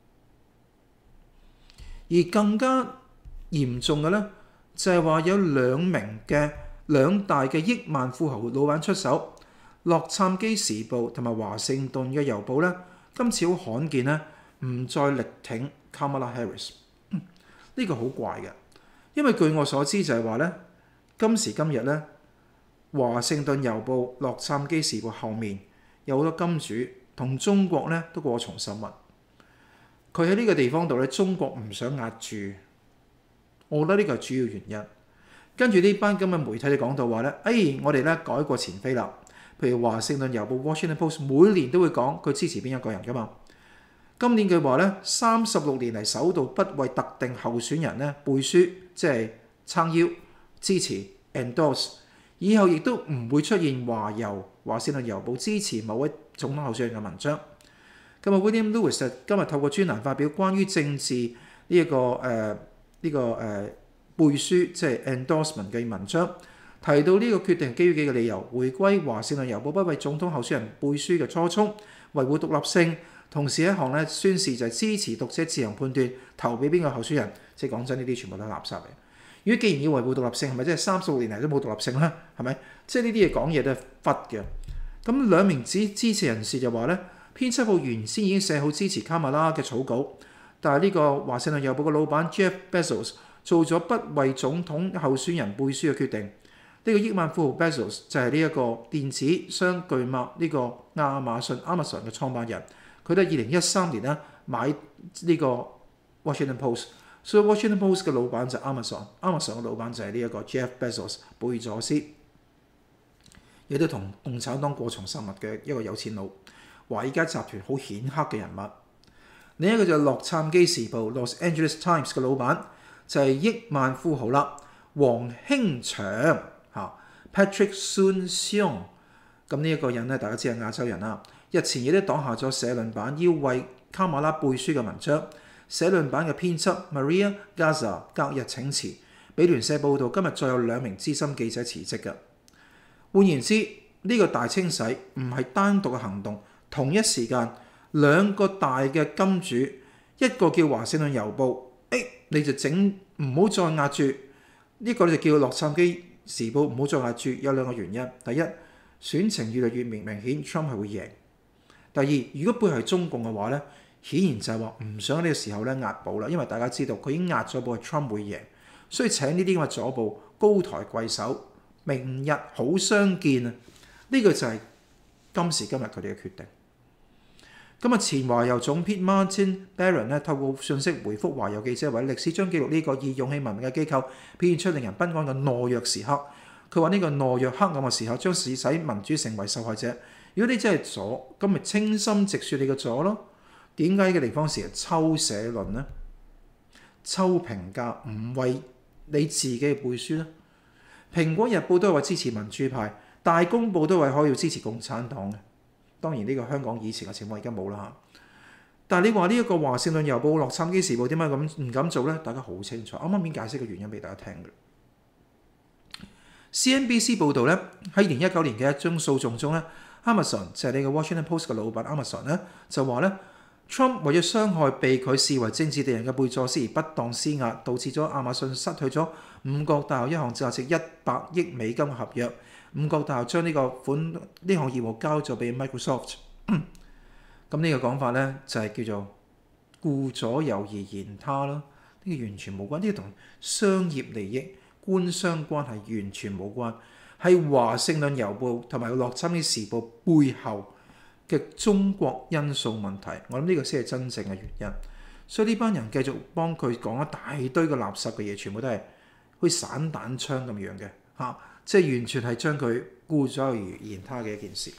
而更加嚴重嘅咧，就係話有兩大嘅億萬富豪老闆出手，洛杉磯時報同埋華盛頓嘅郵報咧，今次好罕見咧，唔再力挺 Kamala Harris。呢個好怪嘅，因為據我所知就係話咧，今時今日咧，華盛頓郵報、洛杉磯時報後面有好多金主同中國咧都過從甚密。佢喺呢個地方度咧，中國唔想壓住，我覺得呢個係主要原因。跟住呢班咁嘅媒體就講到話咧，我哋咧改過前非啦。譬如華盛頓郵報 Washington Post 每年都會講佢支持邊一個人噶嘛。今年佢話咧，36年嚟首度不為特定候選人咧背書，即係撐腰支持 endorse， 以後亦都唔會出現華盛頓郵報支持某位總統候選人嘅文章。咁啊 William Lewis 今日透過專欄發表關於政治呢一個背書，即係 endorsement 嘅文章，提到呢個決定基於幾個理由：回歸華盛頓郵報不為總統候選人背書嘅初衷，維護獨立性，同時一項咧宣示就係支持讀者自行判斷投俾邊個候選人。即係講真，呢啲全部都係垃圾嚟。如果既然要維護獨立性，係咪即係36年嚟都冇獨立性咧？係咪？即係呢啲嘢講嘢都係忽嘅。咁兩名支持人士就話咧，編輯部原先已經寫好支持卡馬拉嘅草稿，但係呢個華盛頓郵報嘅老闆 Jeff Bezos 做咗不為總統候選人背書嘅決定。呢個億萬富豪 Bezos 就係呢一個電子商巨擘呢個亞馬遜 Amazon 嘅創辦人。佢喺2013年咧買呢個 Washington Post， 所以 Washington Post 嘅老闆就係 Amazon 嘅老闆就係呢一個 Jeff Bezos 貝佐斯，亦都同共產黨過從甚密嘅一個有錢佬。華爾街集團好顯赫嘅人物。另一個就係洛杉磯時報 Los Angeles Times 嘅老闆就係億萬富豪啦，黃興祥Patrick Soon-Shiong。咁呢一個人咧，大家知係亞洲人啦。日前亦都擋下咗社論版要為卡馬拉背書嘅文章。社論版嘅編輯 Maria Garza 隔日請辭。美聯社報道今日再有2名資深記者辭職嘅。換言之，呢個大清洗唔係單獨嘅行動。同一時間，兩個大嘅金主，一個叫華盛頓郵報，你就整唔好再壓住；呢個就叫洛杉磯時報，唔好再壓住。有兩個原因：第一，選情越嚟越明顯 ，Trump 係會贏；第二，如果背後係中共嘅話咧，顯然就係話唔想喺呢個時候咧壓寶啦，因為大家知道佢已經壓咗寶 ，Trump 會贏，所以請呢啲咁嘅左部高抬貴手，明日好相見啊！呢個就係今時今日佢哋嘅決定。咁啊，前華郵總編 Martin Barron 咧透過信息回覆華郵記者，話歷史將記錄呢個以勇氣聞名嘅機構表現出令人不安嘅懦弱時刻。佢話呢個懦弱黑暗嘅時候將使民主成為受害者。如果你真係左，咁咪清心直説你嘅左咯。點解呢個地方成日抽社論呢？抽評價唔為你自己嘅背書呢？蘋果日報都係話支持民主派，大公報都係可以支持共產黨嘅。當然呢個香港以前嘅情況而家冇啦嚇，但係你話呢一個華盛頓郵報、洛杉磯時報點解咁唔敢做呢？大家好清楚，啱啱已經解釋嘅原因俾大家聽嘅。CNBC 報導咧，喺2019年嘅一宗訴訟中咧，Amazon 就係你個 Washington Post 嘅老闆 Amazon 咧就話咧 Trump 為咗傷害被佢視為政治敵人嘅貝佐斯而不當施壓，導致咗亞馬遜失去咗五角大廈一項價值100億美金嘅合約。五角大廈將呢項業務交咗俾 Microsoft。咁呢個講法咧就係叫做顧左右而言他啦。呢個完全冇關，呢個同商業利益、官商關係完全冇關，係華盛頓郵報同埋洛杉磯時報背後嘅中國因素問題。我諗呢個先係真正嘅原因。所以呢班人繼續幫佢講一大堆嘅垃圾嘅嘢，全部都係好似散彈槍咁樣嘅嚇，即係完全係將佢顧左右而言他嘅一件事。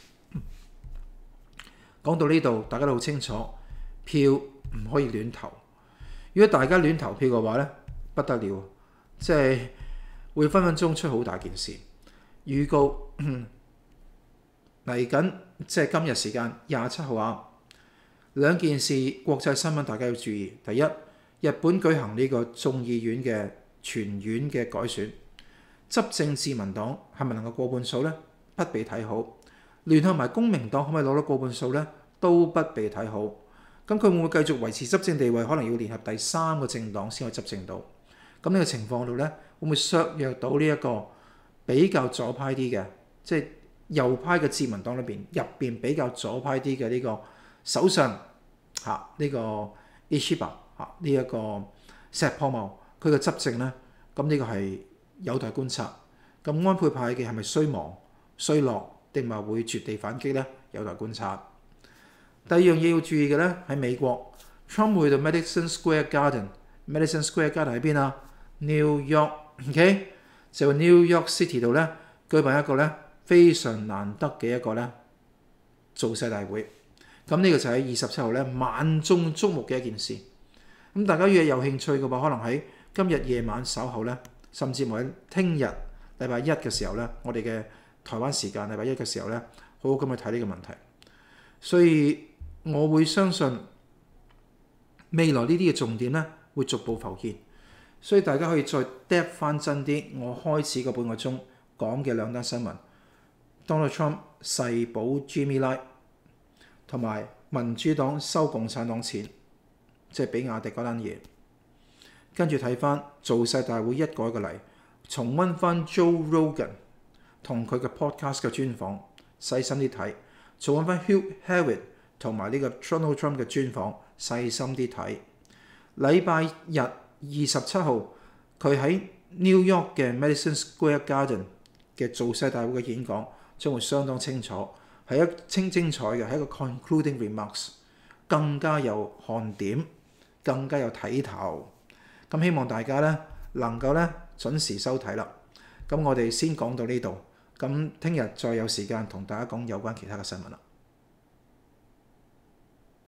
講到呢度，大家都好清楚，票唔可以亂投。如果大家亂投票嘅話咧，不得了，即係會分分鐘出好大件事。預告嚟緊，即係今日時間27號啊，兩件事國際新聞大家要注意。第一，日本舉行呢個眾議院嘅全院嘅改選，執政自民黨係咪能夠過半數呢？不被睇好。聯合埋公明黨可唔可以攞到過半數呢？都不被睇好。咁佢會唔會繼續維持執政地位？可能要聯合第三個政黨先可以執政到。咁呢個情況度呢，會唔會削弱到呢一個比較左派啲嘅，即係右派嘅自民黨裏邊比較左派啲嘅呢個首相呢個 Ishiba 呢一個石破茂佢嘅執政呢？咁呢個係有待觀察。咁安倍派嘅係咪衰亡衰落，定係會絕地反擊呢？有待觀察。第二樣嘢要注意嘅咧，喺美國 Trump 去到 Madison Square Garden。Madison Square Garden 喺邊啊？ New York，OK， 就 New York City 度咧舉辦一個咧非常難得嘅一個咧造勢大會。咁呢個就喺27號咧萬眾矚目嘅一件事。咁大家如果有興趣嘅話，可能喺今日夜晚稍後咧，甚至乎喺聽日禮拜一嘅時候咧，我哋嘅台灣時間禮拜一嘅時候咧，好好咁去睇呢個問題。所以我會相信未來呢啲嘅重點咧會逐步浮現，所以大家可以再 depth 翻真啲。我開始個半個鐘講嘅兩單新聞 ，Donald Trump 誓保 Jimmy Lai， 同埋民主黨收共產黨錢，即係比亞迪嗰單嘢。跟住睇翻造勢大會一個一個嚟，重溫翻 Joe Rogan 同佢嘅 podcast 嘅專訪，細心啲睇，重溫翻 Hugh Hewitt同埋呢個 Donald Trump 嘅專訪，細心啲睇。禮拜日27號，佢喺 New York 嘅 Madison Square Garden 嘅造勢大會嘅演講，將會相當清楚，係精彩嘅，係一個 concluding remarks， 更加有看點，更加有睇頭。咁希望大家咧能夠咧準時收睇啦。咁我哋先講到呢度，咁聽日再有時間同大家講有關其他嘅新聞啦。